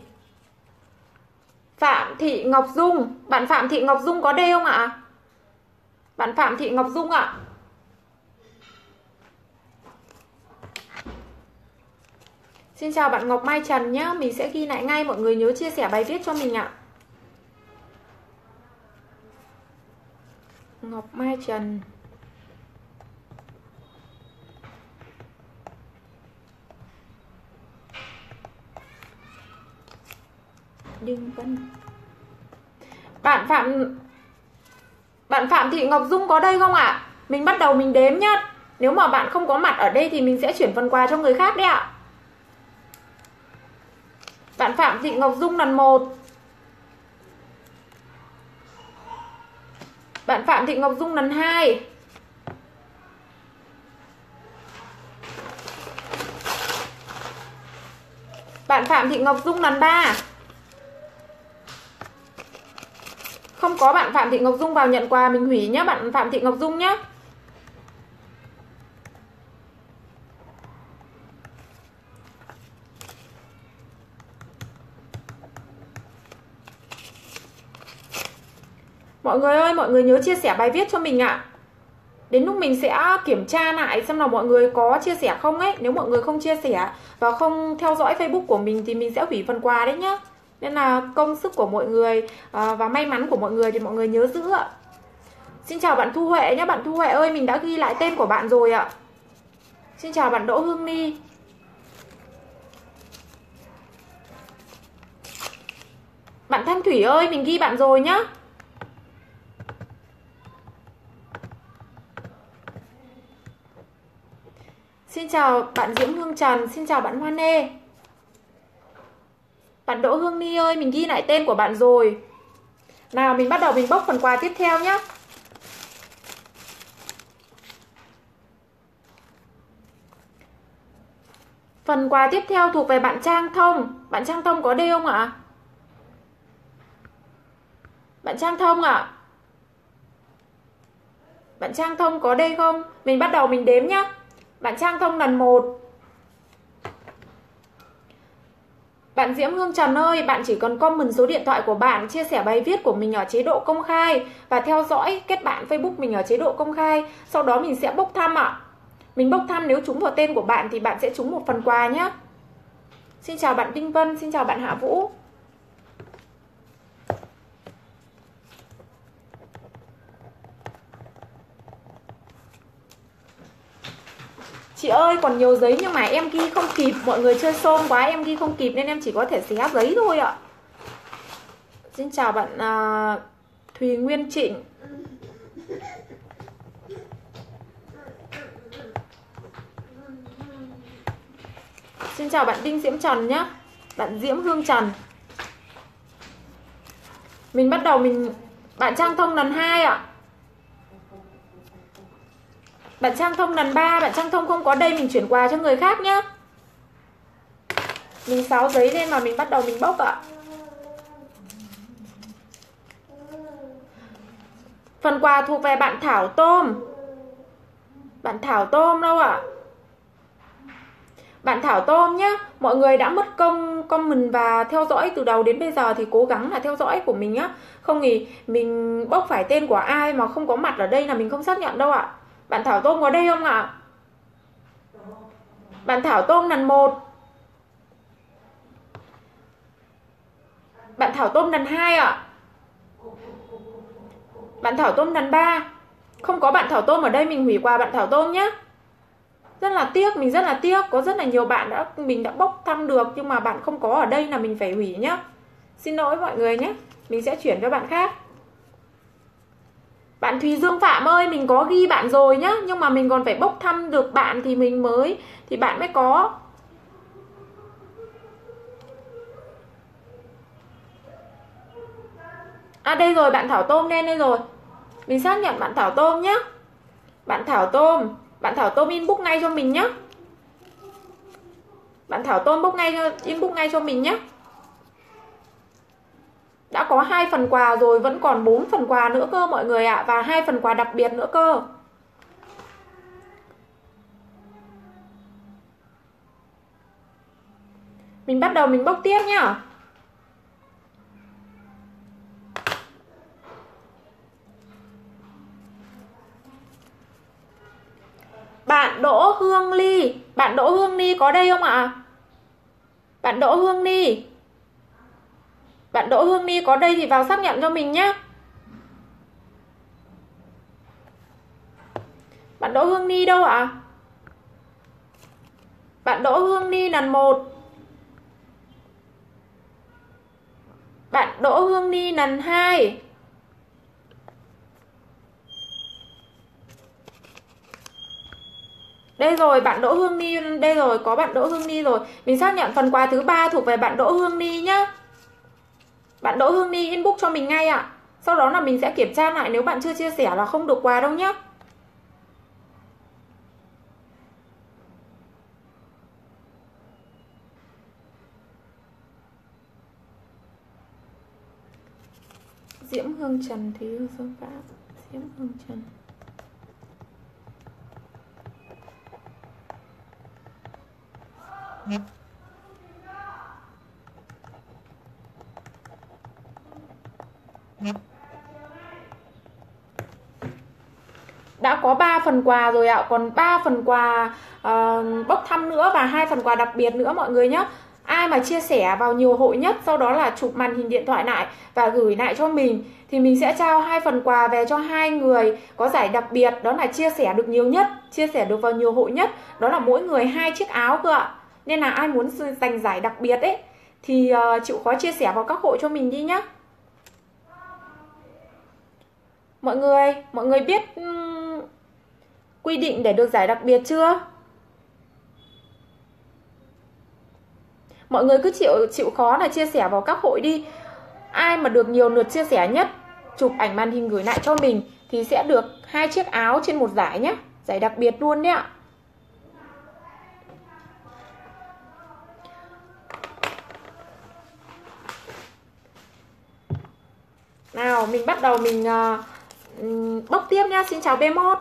Phạm Thị Ngọc Dung. Bạn Phạm Thị Ngọc Dung có đây không ạ? Bạn Phạm Thị Ngọc Dung ạ. Xin chào bạn Ngọc Mai Trần nhá. Mình sẽ ghi lại ngay, mọi người nhớ chia sẻ bài viết cho mình ạ. Ngọc Mai Trần. Đinh Vân. Bạn Phạm Thị Ngọc Dung có đây không ạ? Mình bắt đầu mình đếm nhá. Nếu mà bạn không có mặt ở đây thì mình sẽ chuyển phần quà cho người khác đấy ạ. Bạn Phạm Thị Ngọc Dung lần 1. Bạn Phạm Thị Ngọc Dung lần 2. Bạn Phạm Thị Ngọc Dung lần 3. Không có bạn Phạm Thị Ngọc Dung vào nhận quà, mình hủy nhá bạn Phạm Thị Ngọc Dung nhá. Mọi người ơi, mọi người nhớ chia sẻ bài viết cho mình ạ. Đến lúc mình sẽ kiểm tra lại xem là mọi người có chia sẻ không ấy. Nếu mọi người không chia sẻ và không theo dõi Facebook của mình thì mình sẽ hủy phần quà đấy nhá. Nên là công sức của mọi người và may mắn của mọi người thì mọi người nhớ giữ ạ. Xin chào bạn Thu Huệ nhé. Bạn Thu Huệ ơi, mình đã ghi lại tên của bạn rồi ạ. Xin chào bạn Đỗ Hương My. Bạn Thanh Thủy ơi, mình ghi bạn rồi nhá. Xin chào bạn Diễm Hương Trần. Xin chào bạn Hoa Nê. Bạn Đỗ Hương Ni ơi, mình ghi lại tên của bạn rồi. Nào mình bắt đầu mình bốc phần quà tiếp theo nhé. Phần quà tiếp theo thuộc về bạn Trang Thông. Bạn Trang Thông có đây không ạ? Bạn Trang Thông ạ. Bạn Trang Thông có đây không? Mình bắt đầu mình đếm nhá. Bạn Trang Thông lần 1. Bạn Diễm Hương Trần ơi, bạn chỉ cần comment số điện thoại của bạn, chia sẻ bài viết của mình ở chế độ công khai và theo dõi kết bạn Facebook mình ở chế độ công khai. Sau đó mình sẽ bốc thăm ạ. Mình bốc thăm nếu trúng vào tên của bạn thì bạn sẽ trúng một phần quà nhé. Xin chào bạn Vinh Vân, xin chào bạn Hạ Vũ. Chị ơi, còn nhiều giấy nhưng mà em ghi không kịp. Mọi người chơi xôm quá, em ghi không kịp nên em chỉ có thể xé giấy thôi ạ. Xin chào bạn Thùy Nguyên Trịnh. Xin chào bạn Đinh Diễm Trần nhé. Bạn Diễm Hương Trần. Mình bắt đầu bạn Trang Thông lần 2 ạ. Bạn Trang Thông lần 3. Bạn Trang Thông không có đây, mình chuyển quà cho người khác nhé. Mình xáo giấy lên mà mình bắt đầu mình bốc ạ. Phần quà thuộc về bạn Thảo Tôm. Bạn Thảo Tôm đâu ạ? Bạn Thảo Tôm nhé. Mọi người đã mất công comment và theo dõi từ đầu đến bây giờ thì cố gắng là theo dõi của mình nhá. Không thì mình bốc phải tên của ai mà không có mặt ở đây là mình không xác nhận đâu ạ. Bạn Thảo Tôm có đây không ạ? Bạn Thảo Tôm lần 1. Bạn Thảo Tôm lần 2 ạ. Bạn Thảo Tôm lần 3. Không có bạn Thảo Tôm ở đây, mình hủy quà bạn Thảo Tôm nhé. Rất là tiếc, mình rất là tiếc. Có rất là nhiều bạn mình đã bốc thăm được nhưng mà bạn không có ở đây là mình phải hủy nhá. Xin lỗi mọi người nhé. Mình sẽ chuyển cho bạn khác. Bạn Thùy Dương Phạm ơi, mình có ghi bạn rồi nhá, nhưng mà mình còn phải bốc thăm được bạn thì bạn mới có. À đây rồi, bạn Thảo Tôm lên đây rồi. Mình xác nhận bạn Thảo Tôm nhé. Bạn Thảo Tôm inbox ngay cho mình nhé. Bạn Thảo Tôm inbox ngay cho mình nhé. Đã có 2 phần quà rồi, vẫn còn 4 phần quà nữa cơ mọi người ạ, và 2 phần quà đặc biệt nữa cơ. Mình bắt đầu mình bốc tiếp nhá. Bạn Đỗ Hương Ly. Bạn Đỗ Hương Ly có đây không ạ? Bạn Đỗ Hương Ly. Bạn Đỗ Hương Ly có đây thì vào xác nhận cho mình nhé. Bạn Đỗ Hương Ly đâu ạ? Bạn Đỗ Hương Ly lần 1. Bạn Đỗ Hương Ly lần 2. Đây rồi, bạn Đỗ Hương Ly đây rồi, có bạn Đỗ Hương Ly rồi. Mình xác nhận phần quà thứ 3 thuộc về bạn Đỗ Hương Ly nhá. Bạn Đỗ Hương Ly inbox cho mình ngay ạ. Sau đó là mình sẽ kiểm tra lại, nếu bạn chưa chia sẻ là không được quà đâu nhá. Diễm Hương Trần thì Hương Phương Pháp. Diễm Hương Trần. Đã có 3 phần quà rồi ạ, còn 3 phần quà bốc thăm nữa và 2 phần quà đặc biệt nữa mọi người nhé. Ai mà chia sẻ vào nhiều hội nhất, sau đó là chụp màn hình điện thoại lại và gửi lại cho mình thì mình sẽ trao 2 phần quà về cho 2 người có giải đặc biệt, đó là chia sẻ được nhiều nhất, chia sẻ được vào nhiều hội nhất, đó là mỗi người 2 chiếc áo cơ ạ. Nên là ai muốn giành giải đặc biệt ấy thì chịu khó chia sẻ vào các hội cho mình đi nhá. Mọi người biết quy định để được giải đặc biệt chưa? Mọi người cứ chịu khó là chia sẻ vào các hội đi. Ai mà được nhiều lượt chia sẻ nhất, chụp ảnh màn hình gửi lại cho mình thì sẽ được 2 chiếc áo trên một giải nhé. Giải đặc biệt luôn đấy ạ. Nào mình bắt đầu mình bóc tiếp nhá. Xin chào B1.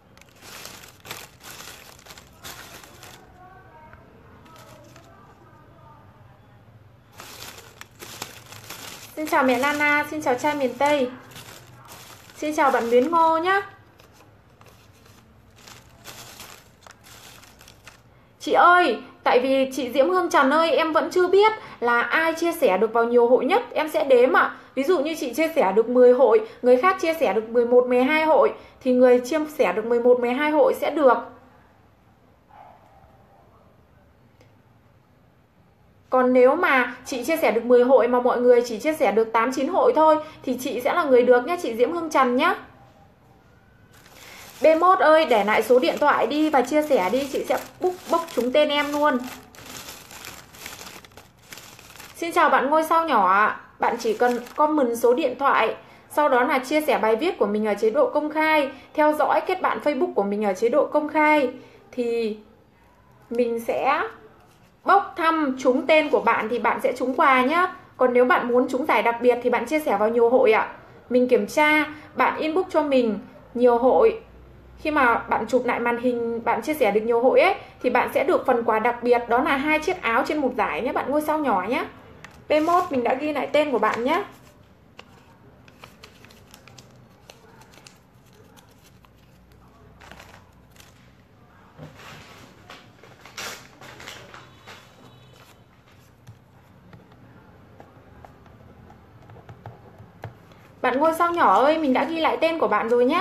Xin chào mẹ Nana, xin chào trai miền Tây. Xin chào bạn Luyến Ngô nhá. Chị ơi, tại vì chị Diễm Hương Trần ơi, em vẫn chưa biết là ai chia sẻ được vào nhiều hội nhất. Em sẽ đếm ạ. Ví dụ như chị chia sẻ được 10 hội, người khác chia sẻ được 11, 12 hội, thì người chia sẻ được 11, 12 hội sẽ được. Còn nếu mà chị chia sẻ được 10 hội mà mọi người chỉ chia sẻ được 8, 9 hội thôi thì chị sẽ là người được nhé, chị Diễm Hương Trần nhé. B1 ơi, để lại số điện thoại đi và chia sẻ đi, chị sẽ bốc trúng tên em luôn. Xin chào bạn ngôi sao nhỏ ạ. Bạn chỉ cần comment số điện thoại, sau đó là chia sẻ bài viết của mình ở chế độ công khai, theo dõi kết bạn Facebook của mình ở chế độ công khai, thì mình sẽ bốc thăm trúng tên của bạn thì bạn sẽ trúng quà nhá. Còn nếu bạn muốn trúng giải đặc biệt thì bạn chia sẻ vào nhiều hội ạ. Mình kiểm tra, bạn inbox cho mình nhiều hội. Khi mà bạn chụp lại màn hình, bạn chia sẻ được nhiều hội ấy, thì bạn sẽ được phần quà đặc biệt, đó là 2 chiếc áo trên một giải nhé bạn ngôi sao nhỏ nhé. P1 mình đã ghi lại tên của bạn nhé. Bạn ngôi sao nhỏ ơi, mình đã ghi lại tên của bạn rồi nhé.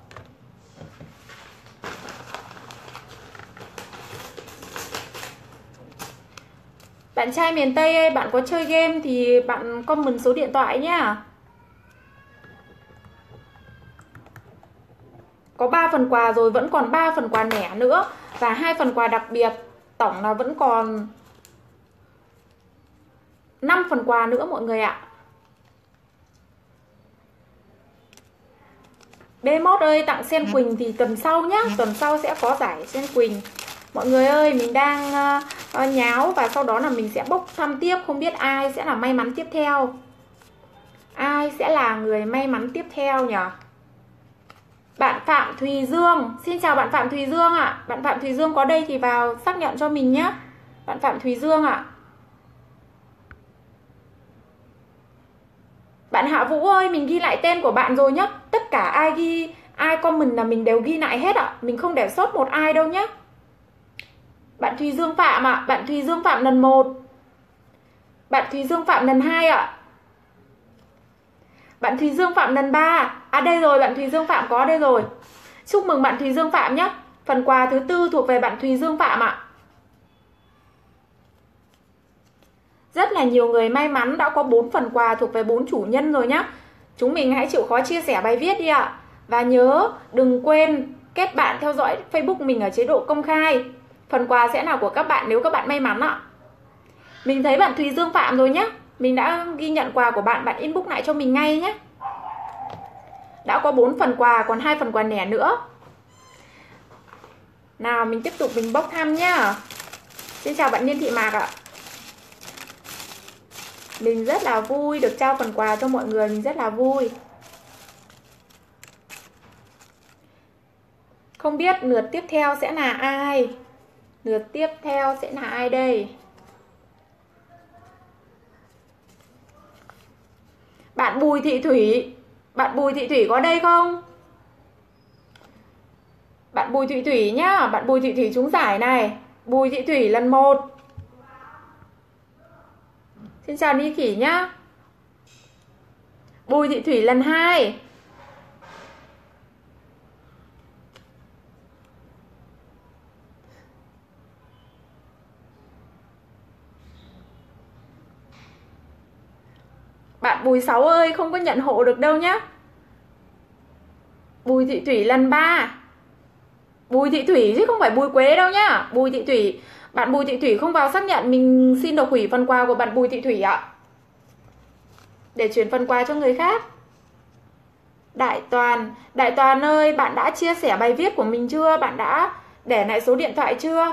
Bạn trai miền Tây ơi, bạn có chơi game thì bạn comment số điện thoại nhé. Có 3 phần quà rồi, vẫn còn 3 phần quà lẻ nữa và 2 phần quà đặc biệt. Tổng là vẫn còn 5 phần quà nữa mọi người ạ. B1 ơi, tặng Sen Quỳnh thì tuần sau nhá, tuần sau sẽ có giải Sen Quỳnh. Mọi người ơi, mình đang nháo và sau đó là mình sẽ bốc thăm tiếp, không biết ai sẽ là may mắn tiếp theo. Ai sẽ là người may mắn tiếp theo nhỉ? Bạn Phạm Thùy Dương. Xin chào bạn Phạm Thùy Dương ạ. Bạn Phạm Thùy Dương có đây thì vào xác nhận cho mình nhé. Bạn Phạm Thùy Dương ạ. Bạn Hạ Vũ ơi, mình ghi lại tên của bạn rồi nhé. Tất cả ai comment là mình đều ghi lại hết ạ. Mình không để sót một ai đâu nhé. Bạn Thùy Dương Phạm ạ. Bạn Thùy Dương Phạm lần 1. Bạn Thùy Dương Phạm lần 2 ạ. Bạn Thùy Dương Phạm lần 3. À đây rồi, bạn Thùy Dương Phạm có đây rồi. Chúc mừng bạn Thùy Dương Phạm nhé. Phần quà thứ 4 thuộc về bạn Thùy Dương Phạm ạ. Rất là nhiều người may mắn đã có 4 phần quà thuộc về 4 chủ nhân rồi nhé. Chúng mình hãy chịu khó chia sẻ bài viết đi ạ. Và nhớ đừng quên kết bạn theo dõi Facebook mình ở chế độ công khai. Phần quà sẽ là của các bạn nếu các bạn may mắn ạ. Mình thấy bạn Thùy Dương Phạm rồi nhé. Mình đã ghi nhận quà của bạn, bạn inbox lại cho mình ngay nhé. Đã có 4 phần quà, còn 2 phần quà lẻ nữa. Nào mình tiếp tục mình bốc thăm nhá. Xin chào bạn Niên Thị Mạc ạ. Mình rất là vui được trao phần quà cho mọi người, mình rất là vui. Không biết lượt tiếp theo sẽ là ai? Lượt tiếp theo sẽ là ai đây? Bạn Bùi Thị Thủy. Bạn Bùi Thị Thủy có đây không? Bạn Bùi Thị Thủy nhá. Bạn Bùi Thị Thủy trúng giải này. Bùi Thị Thủy lần 1. Xin chào Ni Khỉ nhá. Bùi Thị Thủy lần 2. Bạn Bùi Sáu ơi, không có nhận hộ được đâu nhá. Bùi Thị Thủy lần 3. Bùi Thị Thủy chứ không phải Bùi Quế đâu nhá. Bùi Thị Thủy Bạn Bùi Thị Thủy không vào xác nhận, mình xin được hủy phần quà của bạn Bùi Thị Thủy ạ, để chuyển phần quà cho người khác. Đại Toàn ơi, bạn đã chia sẻ bài viết của mình chưa? Bạn đã để lại số điện thoại chưa?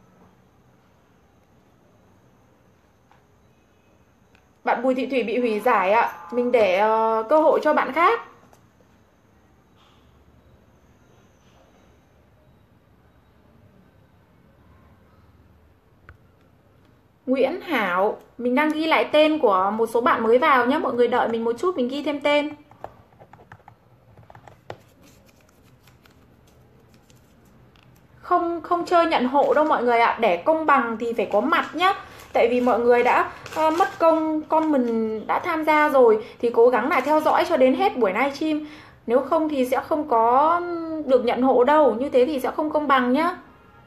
Bạn Bùi Thị Thủy bị hủy giải ạ. Mình để cơ hội cho bạn khác. Nguyễn Hảo, mình đang ghi lại tên của một số bạn mới vào nhé. Mọi người đợi mình một chút, mình ghi thêm tên. Không chơi nhận hộ đâu mọi người ạ. Để công bằng thì phải có mặt nhá. Tại vì mọi người đã mất công comment đã tham gia rồi, thì cố gắng là theo dõi cho đến hết buổi livestream. Nếu không thì sẽ không có được nhận hộ đâu. Như thế thì sẽ không công bằng nhá.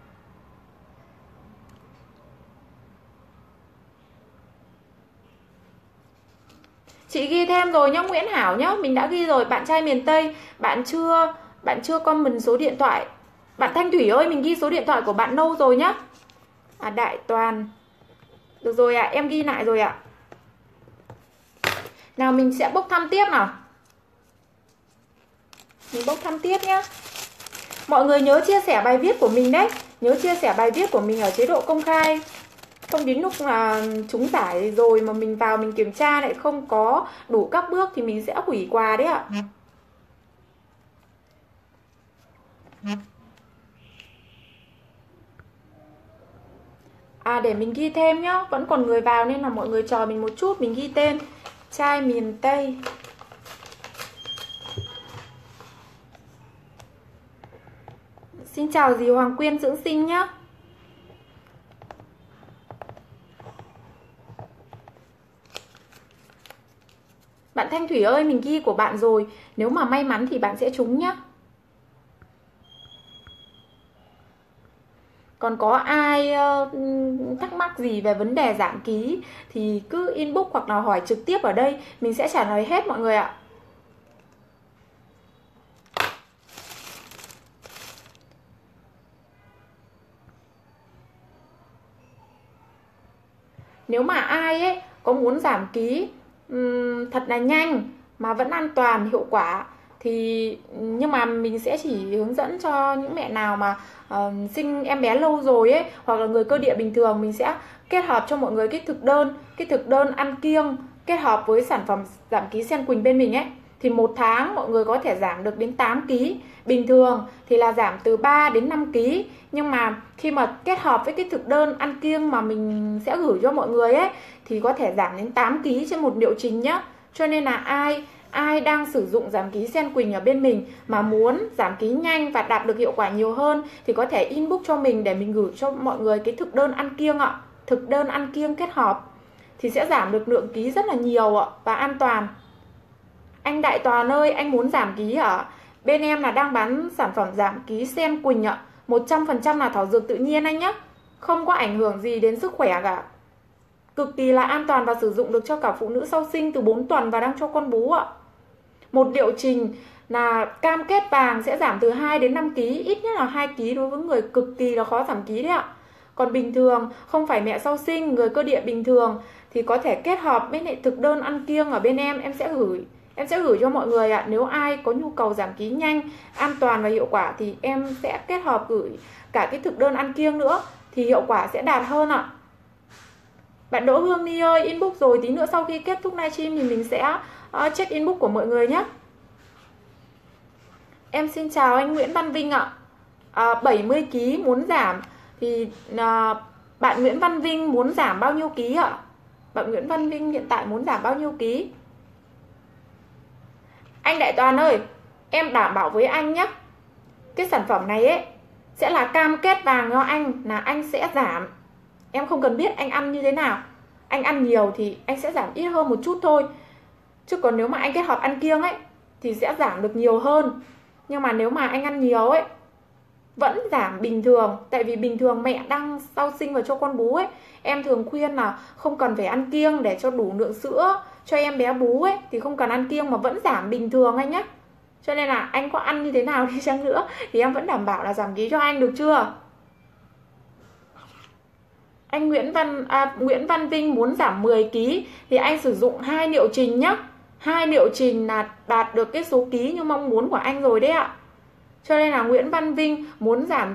Chị ghi thêm rồi nhá, Nguyễn Hảo nhá, mình đã ghi rồi. Bạn trai miền Tây, bạn chưa comment số điện thoại. Bạn Thanh Thủy ơi, mình ghi số điện thoại của bạn lâu rồi nhá. Đại Toàn. Được rồi ạ, em ghi lại rồi ạ. Nào mình sẽ bốc thăm tiếp nào. Mình bốc thăm tiếp nhá. Mọi người nhớ chia sẻ bài viết của mình đấy. Nhớ chia sẻ bài viết của mình ở chế độ công khai. Không đến lúc là trúng giải rồi mà mình vào mình kiểm tra lại không có đủ các bước thì mình sẽ hủy quà đấy ạ. Để mình ghi thêm nhá. Vẫn còn người vào nên là mọi người chờ mình một chút. Mình ghi tên trai miền Tây. Xin chào dì Hoàng Quyên dưỡng sinh nhá. Bạn Thanh Thủy ơi, mình ghi của bạn rồi. Nếu mà may mắn thì bạn sẽ trúng nhá. Còn có ai thắc mắc gì về vấn đề giảm ký thì cứ inbox hoặc là hỏi trực tiếp ở đây, mình sẽ trả lời hết mọi người ạ. Nếu mà ai ấy có muốn giảm ký thật là nhanh mà vẫn an toàn, hiệu quả thì nhưng mà mình sẽ chỉ hướng dẫn cho những mẹ nào mà sinh em bé lâu rồi ấy, hoặc là người cơ địa bình thường. Mình sẽ kết hợp cho mọi người cái thực đơn ăn kiêng kết hợp với sản phẩm giảm ký Sen Quỳnh bên mình ấy, thì 1 tháng mọi người có thể giảm được đến 8 kg. Bình thường thì là giảm từ 3 đến 5 kg. Nhưng mà khi mà kết hợp với cái thực đơn ăn kiêng mà mình sẽ gửi cho mọi người ấy thì có thể giảm đến 8 kg trên một liệu trình nhá. Cho nên là ai đang sử dụng giảm ký Sen Quỳnh ở bên mình mà muốn giảm ký nhanh và đạt được hiệu quả nhiều hơn thì có thể inbox cho mình để mình gửi cho mọi người cái thực đơn ăn kiêng ạ. Thực đơn ăn kiêng kết hợp thì sẽ giảm được lượng ký rất là nhiều ạ và an toàn. Anh Đại Toàn ơi, anh muốn giảm ký hả? Bên em là đang bán sản phẩm giảm ký Sen Quỳnh ạ. 100% là thảo dược tự nhiên anh nhé. Không có ảnh hưởng gì đến sức khỏe cả. Cực kỳ là an toàn và sử dụng được cho cả phụ nữ sau sinh từ 4 tuần và đang cho con bú ạ. Một liệu trình là cam kết vàng sẽ giảm từ 2 đến 5 kg, ít nhất là 2 kg đối với người cực kỳ là khó giảm ký đấy ạ. Còn bình thường, không phải mẹ sau sinh, người cơ địa bình thường thì có thể kết hợp với lại thực đơn ăn kiêng ở bên em sẽ gửi. Em sẽ gửi cho mọi người ạ. Nếu ai có nhu cầu giảm ký nhanh, an toàn và hiệu quả thì em sẽ kết hợp gửi cả cái thực đơn ăn kiêng nữa thì hiệu quả sẽ đạt hơn ạ. Bạn Đỗ Hương Ni ơi, inbox rồi, tí nữa sau khi kết thúc livestream thì mình sẽ check inbox của mọi người nhé. Em xin chào anh Nguyễn Văn Vinh ạ. 70 kg muốn giảm thì bạn Nguyễn Văn Vinh muốn giảm bao nhiêu ký ạ? Bạn Nguyễn Văn Vinh hiện tại muốn giảm bao nhiêu ký? Anh Đại Toàn ơi, em đảm bảo với anh nhé, cái sản phẩm này ấy sẽ là cam kết vàng cho anh là anh sẽ giảm. Em không cần biết anh ăn như thế nào. Anh ăn nhiều thì anh sẽ giảm ít hơn một chút thôi. Chứ còn nếu mà anh kết hợp ăn kiêng ấy thì sẽ giảm được nhiều hơn. Nhưng mà nếu mà anh ăn nhiều ấy vẫn giảm bình thường. Tại vì bình thường mẹ đang sau sinh và cho con bú ấy, em thường khuyên là không cần phải ăn kiêng để cho đủ lượng sữa cho em bé bú ấy, thì không cần ăn kiêng mà vẫn giảm bình thường anh nhé. Cho nên là anh có ăn như thế nào đi chăng nữa thì em vẫn đảm bảo là giảm ký cho anh, được chưa? Anh Nguyễn Văn Vinh muốn giảm 10 kg thì anh sử dụng 2 liệu trình nhá. 2 liệu trình là đạt được cái số ký như mong muốn của anh rồi đấy ạ. Cho nên là Nguyễn Văn Vinh muốn giảm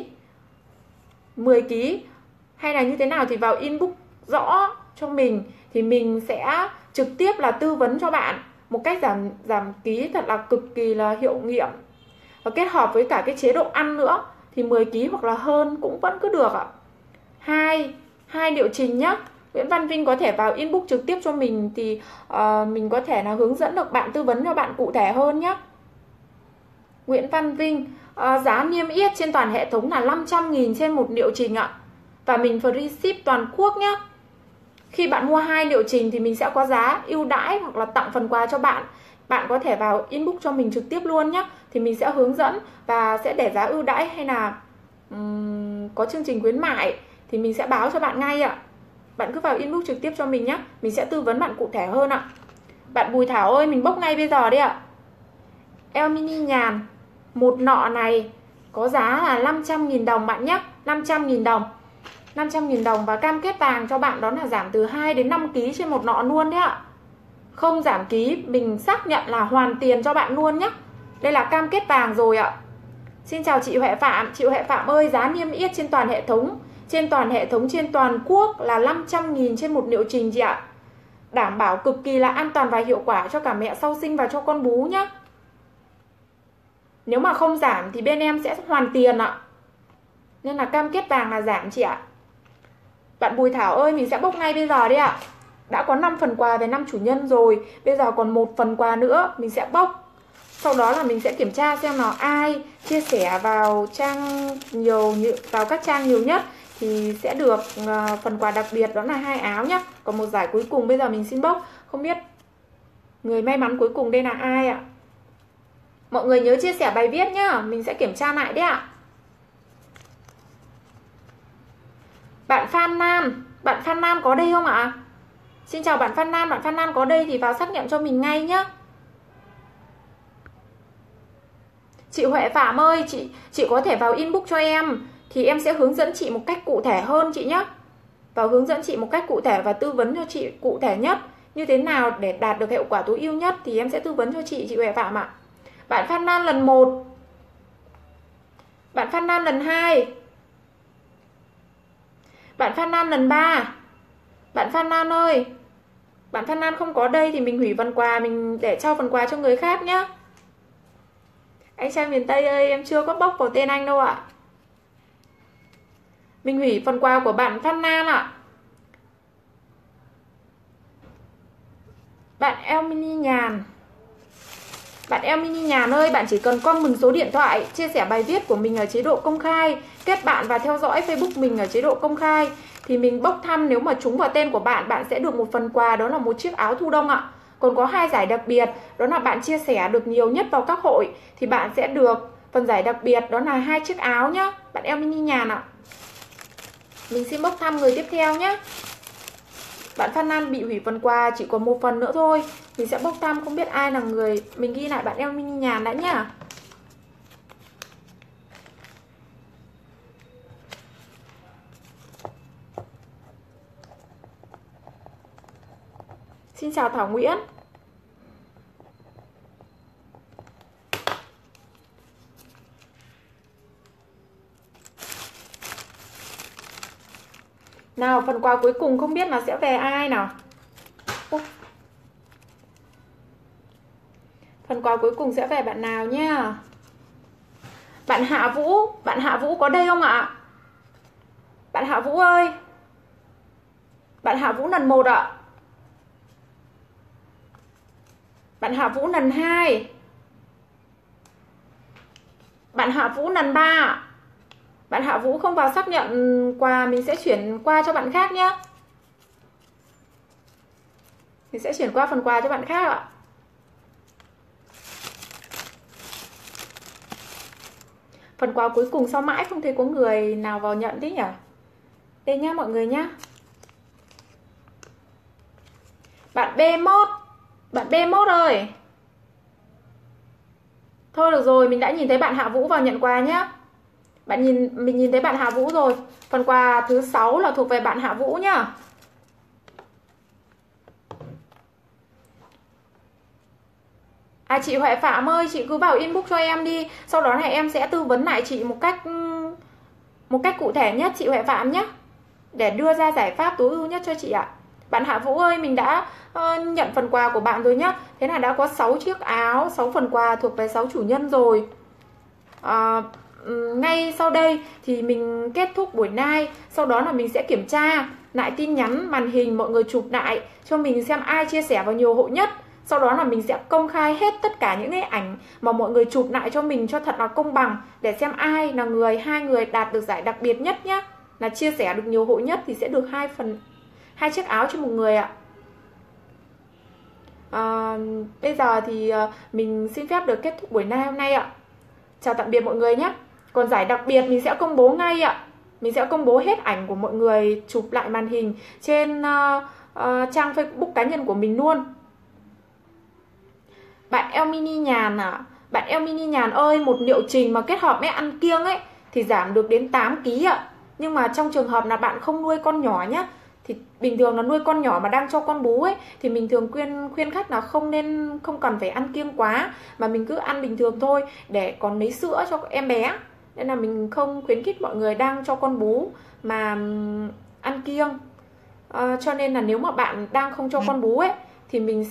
10 kg hay là như thế nào thì vào inbox rõ cho mình, thì mình sẽ trực tiếp là tư vấn cho bạn một cách giảm ký thật là cực kỳ là hiệu nghiệm, và kết hợp với cả cái chế độ ăn nữa thì 10 kg hoặc là hơn cũng vẫn cứ được ạ. Hai liệu trình nhá. Nguyễn Văn Vinh có thể vào inbox trực tiếp cho mình thì mình có thể là hướng dẫn được bạn, tư vấn cho bạn cụ thể hơn nhé. Nguyễn Văn Vinh, giá niêm yết trên toàn hệ thống là 500.000 trên một liệu trình ạ. Và mình free ship toàn quốc nhé. Khi bạn mua 2 liệu trình thì mình sẽ có giá ưu đãi hoặc là tặng phần quà cho bạn. Bạn có thể vào inbox cho mình trực tiếp luôn nhé. Thì mình sẽ hướng dẫn và sẽ để giá ưu đãi hay là có chương trình khuyến mại thì mình sẽ báo cho bạn ngay ạ. Bạn cứ vào inbox trực tiếp cho mình nhé. Mình sẽ tư vấn bạn cụ thể hơn ạ. Bạn Bùi Thảo ơi, mình bốc ngay bây giờ đấy ạ. Eo mini nhàn, một nọ này có giá là 500.000 đồng bạn nhé. 500.000 đồng. 500.000 đồng và cam kết vàng cho bạn đó là giảm từ 2 đến 5 kg trên một nọ luôn đấy ạ. Không giảm ký, mình xác nhận là hoàn tiền cho bạn luôn nhé. Đây là cam kết vàng rồi ạ. Xin chào chị Huệ Phạm. Chị Huệ Phạm ơi, giá niêm yết trên toàn hệ thống, trên toàn quốc là 500.000 trên một liệu trình chị ạ. Đảm bảo cực kỳ là an toàn và hiệu quả cho cả mẹ sau sinh và cho con bú nhé. Nếu mà không giảm thì bên em sẽ hoàn tiền ạ. Nên là cam kết vàng là giảm chị ạ. Bạn Bùi Thảo ơi, mình sẽ bốc ngay bây giờ đấy ạ. Đã có 5 phần quà về 5 chủ nhân rồi. Bây giờ còn 1 phần quà nữa mình sẽ bốc. Sau đó là mình sẽ kiểm tra xem là ai chia sẻ vào vào các trang nhiều nhất thì sẽ được phần quà đặc biệt, đó là 2 áo nhé. Còn một giải cuối cùng bây giờ mình xin bốc. Không biết người may mắn cuối cùng đây là ai ạ? Mọi người nhớ chia sẻ bài viết nhá, mình sẽ kiểm tra lại đấy ạ. Bạn Phan Nam có đây không ạ? Xin chào bạn Phan Nam có đây thì vào xác nhận cho mình ngay nhá. Chị Huệ Phạm ơi, chị có thể vào inbox cho em thì em sẽ hướng dẫn chị một cách cụ thể hơn chị nhé. Vào hướng dẫn chị một cách cụ thể và tư vấn cho chị cụ thể nhất như thế nào để đạt được hiệu quả tối ưu nhất thì em sẽ tư vấn cho chị Huệ Phạm ạ. Bạn Phan Nam lần 1, bạn Phan Nam lần 2, bạn Phan Nam lần 3. Bạn Phan Nam ơi, bạn Phan Nam không có đây thì mình hủy phần quà, mình để trao phần quà cho người khác nhé. Anh trai miền Tây ơi, em chưa có bốc vào tên anh đâu ạ. Mình hủy phần quà của bạn Phan Nam ạ. Bạn El Mini Nhàn, bạn El Mini Nhàn ơi, bạn chỉ cần comment số điện thoại, chia sẻ bài viết của mình ở chế độ công khai, kết bạn và theo dõi Facebook mình ở chế độ công khai thì mình bốc thăm. Nếu mà trúng vào tên của bạn, bạn sẽ được một phần quà, đó là một chiếc áo thu đông ạ. Còn có 2 giải đặc biệt, đó là bạn chia sẻ được nhiều nhất vào các hội thì bạn sẽ được phần giải đặc biệt, đó là 2 chiếc áo nhá. Bạn El Mini Nhàn ạ. Mình xin bốc thăm người tiếp theo nhé. Bạn Phan An bị hủy phần quà, chỉ còn 1 phần nữa thôi. Mình sẽ bốc thăm, không biết ai là người. Mình ghi lại bạn El Mini Nhàn đã nhá. Xin chào Thảo Nguyễn. Nào, phần quà cuối cùng không biết là sẽ về ai nào. Phần quà cuối cùng sẽ về bạn nào nhá. Bạn Hạ Vũ có đây không ạ? Bạn Hạ Vũ ơi. Bạn Hạ Vũ lần 1 ạ. Bạn Hạ Vũ lần 2. Bạn Hạ Vũ lần 3. Bạn Hạ Vũ không vào xác nhận quà, mình sẽ chuyển qua cho bạn khác nhé. Mình sẽ chuyển qua phần quà cho bạn khác ạ. Phần quà cuối cùng sao mãi không thấy có người nào vào nhận thế nhỉ? Đây nhá mọi người nhá. Bạn B1. Bạn B1 ơi. Thôi được rồi, mình đã nhìn thấy bạn Hạ Vũ vào nhận quà nhá. Mình nhìn thấy bạn Hạ Vũ rồi. Phần quà thứ 6 là thuộc về bạn Hạ Vũ nhá. Chị Huệ Phạm ơi, chị cứ vào inbox cho em đi. Sau đó này em sẽ tư vấn lại chị một cách cụ thể nhất chị Huệ Phạm nhé, để đưa ra giải pháp tối ưu nhất cho chị ạ. Bạn Hạ Vũ ơi, mình đã nhận phần quà của bạn rồi nhá. Thế là đã có 6 chiếc áo, 6 phần quà thuộc về 6 chủ nhân rồi. Ngay sau đây thì mình kết thúc buổi live. Sau đó là mình sẽ kiểm tra lại tin nhắn màn hình, mọi người chụp lại cho mình xem ai chia sẻ vào nhiều hộ nhất. Sau đó là mình sẽ công khai hết tất cả những cái ảnh mà mọi người chụp lại cho mình cho thật là công bằng, để xem ai là hai người đạt được giải đặc biệt nhất nhé. Là chia sẻ được nhiều hộ nhất thì sẽ được 2 chiếc áo cho một người ạ. Bây giờ thì mình xin phép được kết thúc buổi live hôm nay ạ. Chào tạm biệt mọi người nhé. Còn giải đặc biệt mình sẽ công bố ngay ạ. Mình sẽ công bố hết ảnh của mọi người chụp lại màn hình trên trang Facebook cá nhân của mình luôn. Bạn Elmini Nhàn à, bạn Elmini Nhàn ơi, một liệu trình mà kết hợp với ăn kiêng ấy thì giảm được đến 8 kg ạ. Nhưng mà trong trường hợp là bạn không nuôi con nhỏ nhá, thì bình thường là nuôi con nhỏ mà đang cho con bú ấy, thì mình thường khuyên khách là không cần phải ăn kiêng quá, mà mình cứ ăn bình thường thôi để còn lấy sữa cho em bé. Nên là mình không khuyến khích mọi người đang cho con bú mà ăn kiêng. Cho nên là nếu mà bạn đang không cho con bú ấy thì mình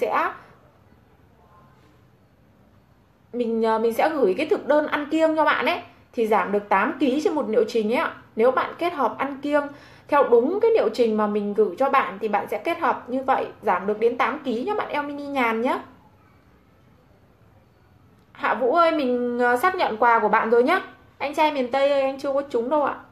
sẽ gửi cái thực đơn ăn kiêng cho bạn ấy, thì giảm được 8 kg trên một liệu trình ấy ạ. Nếu bạn kết hợp ăn kiêng theo đúng cái liệu trình mà mình gửi cho bạn thì bạn sẽ kết hợp như vậy, giảm được đến 8 kg nhé bạn Elmini Nhàn nhé. Hạ Vũ ơi, mình xác nhận quà của bạn rồi nhé. Anh trai miền Tây ơi, anh chưa có trúng đâu ạ.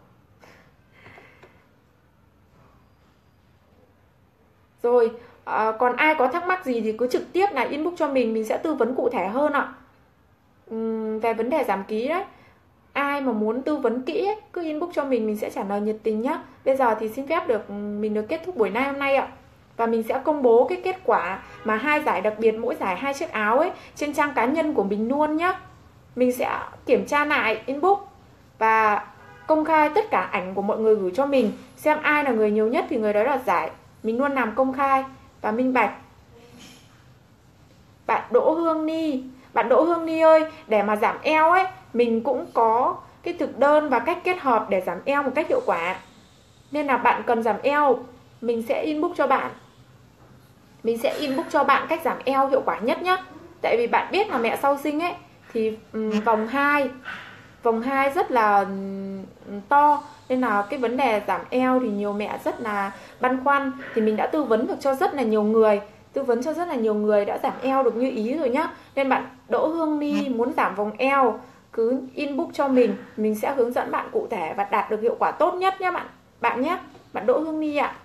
Rồi, còn ai có thắc mắc gì thì cứ trực tiếp là inbox cho mình sẽ tư vấn cụ thể hơn ạ. Về vấn đề giảm ký đấy, ai mà muốn tư vấn kỹ ấy, cứ inbox cho mình sẽ trả lời nhiệt tình nhé. Bây giờ thì xin phép mình được kết thúc buổi live hôm nay ạ. Và mình sẽ công bố cái kết quả mà 2 giải đặc biệt, mỗi giải 2 chiếc áo ấy trên trang cá nhân của mình luôn nhé. Mình sẽ kiểm tra lại inbox và công khai tất cả ảnh của mọi người gửi cho mình, xem ai là người nhiều nhất thì người đó là giải. Mình luôn làm công khai và minh bạch. Bạn Đỗ Hương Ni ơi, để mà giảm eo ấy, mình cũng có cái thực đơn và cách kết hợp để giảm eo một cách hiệu quả. Nên là bạn cần giảm eo, mình sẽ inbox cho bạn. Mình sẽ inbox cho bạn cách giảm eo hiệu quả nhất nhé. Tại vì bạn biết là mẹ sau sinh ấy thì vòng 2 rất là to, nên là cái vấn đề giảm eo thì nhiều mẹ rất là băn khoăn. Thì mình đã tư vấn được cho rất là nhiều người, đã giảm eo được như ý rồi nhá. Nên bạn Đỗ Hương Ni muốn giảm vòng eo, cứ inbox cho mình sẽ hướng dẫn bạn cụ thể và đạt được hiệu quả tốt nhất nhé bạn nhé. Bạn Đỗ Hương Ni ạ.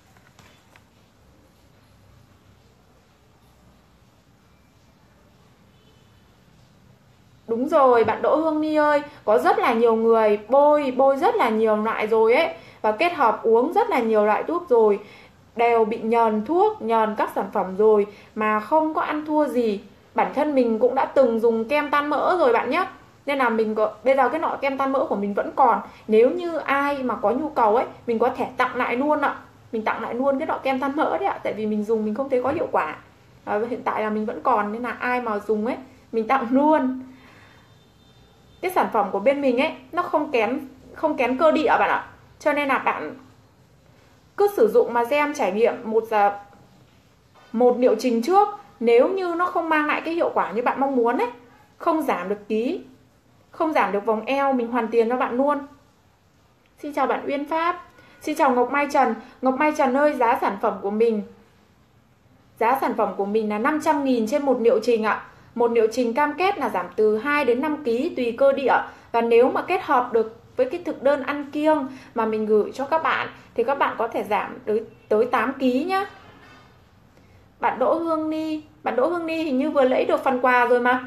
Đúng rồi, bạn Đỗ Hương Ni ơi, có rất là nhiều người bôi rất là nhiều loại rồi ấy, và kết hợp uống rất là nhiều loại thuốc rồi, đều bị nhờn thuốc, nhờn các sản phẩm rồi mà không có ăn thua gì. Bản thân mình cũng đã từng dùng kem tan mỡ rồi bạn nhé. Nên là bây giờ cái nọ kem tan mỡ của mình vẫn còn. Nếu như ai mà có nhu cầu ấy, mình có thể tặng lại luôn ạ. Mình tặng lại luôn cái nọ kem tan mỡ đấy ạ. Tại vì mình dùng mình không thấy có hiệu quả. Hiện tại là mình vẫn còn, nên là ai mà dùng ấy, mình tặng luôn. Cái sản phẩm của bên mình ấy, nó không kén cơ địa bạn ạ. Cho nên là bạn cứ sử dụng mà xem trải nghiệm một liệu trình trước. Nếu như nó không mang lại cái hiệu quả như bạn mong muốn ấy, không giảm được ký, không giảm được vòng eo, mình hoàn tiền cho bạn luôn. Xin chào bạn Uyên Pháp. Xin chào Ngọc Mai Trần. Ngọc Mai Trần ơi, giá sản phẩm của mình là 500.000 trên một liệu trình ạ. Một liệu trình cam kết là giảm từ 2 đến 5 kg tùy cơ địa. Và nếu mà kết hợp được với cái thực đơn ăn kiêng mà mình gửi cho các bạn thì các bạn có thể giảm tới 8 kg nhá. Bạn Đỗ Hương Ni hình như vừa lấy được phần quà rồi mà.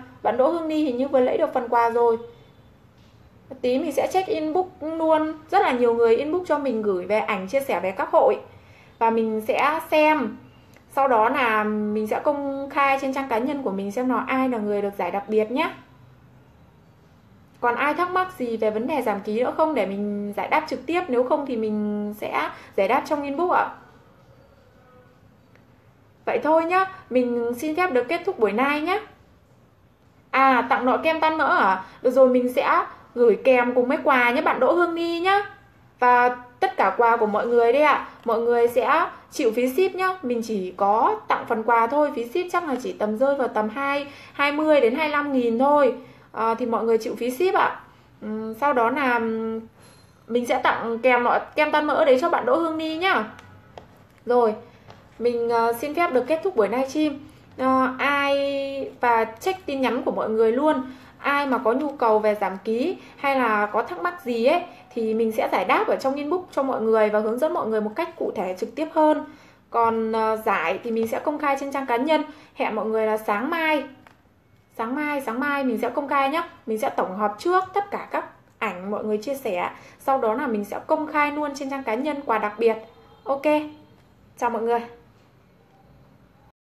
Tí mình sẽ check inbox luôn. Rất là nhiều người inbox cho mình gửi về ảnh chia sẻ về các hội, và mình sẽ xem. Sau đó là mình sẽ công khai trên trang cá nhân của mình xem ai là người được giải đặc biệt nhé. Còn ai thắc mắc gì về vấn đề giảm ký nữa không để mình giải đáp trực tiếp, nếu không thì mình sẽ giải đáp trong inbox ạ. Vậy thôi nhá, mình xin phép được kết thúc buổi nay nhé. À, tặng nọ kem tan mỡ à? Được rồi, mình sẽ gửi kèm cùng với quà nhé bạn Đỗ Hương Ni nhá. Và tất cả quà của mọi người đây ạ, mọi người sẽ chịu phí ship nhá. Mình chỉ có tặng phần quà thôi, phí ship chắc là chỉ tầm rơi vào tầm 20 đến 25 nghìn thôi. Thì mọi người chịu phí ship ạ. Sau đó là mình sẽ tặng kèm nọ kem tan mỡ đấy cho bạn Đỗ Hương Ni nhá. Rồi, mình xin phép được kết thúc buổi livestream. Và check tin nhắn của mọi người luôn. Ai mà có nhu cầu về giảm ký hay là có thắc mắc gì ấy thì mình sẽ giải đáp ở trong inbox cho mọi người và hướng dẫn mọi người một cách cụ thể trực tiếp hơn. Còn giải thì mình sẽ công khai trên trang cá nhân. Hẹn mọi người là sáng mai mình sẽ công khai nhé. Mình sẽ tổng hợp trước tất cả các ảnh mọi người chia sẻ. Sau đó là mình sẽ công khai luôn trên trang cá nhân quà đặc biệt. Ok, chào mọi người.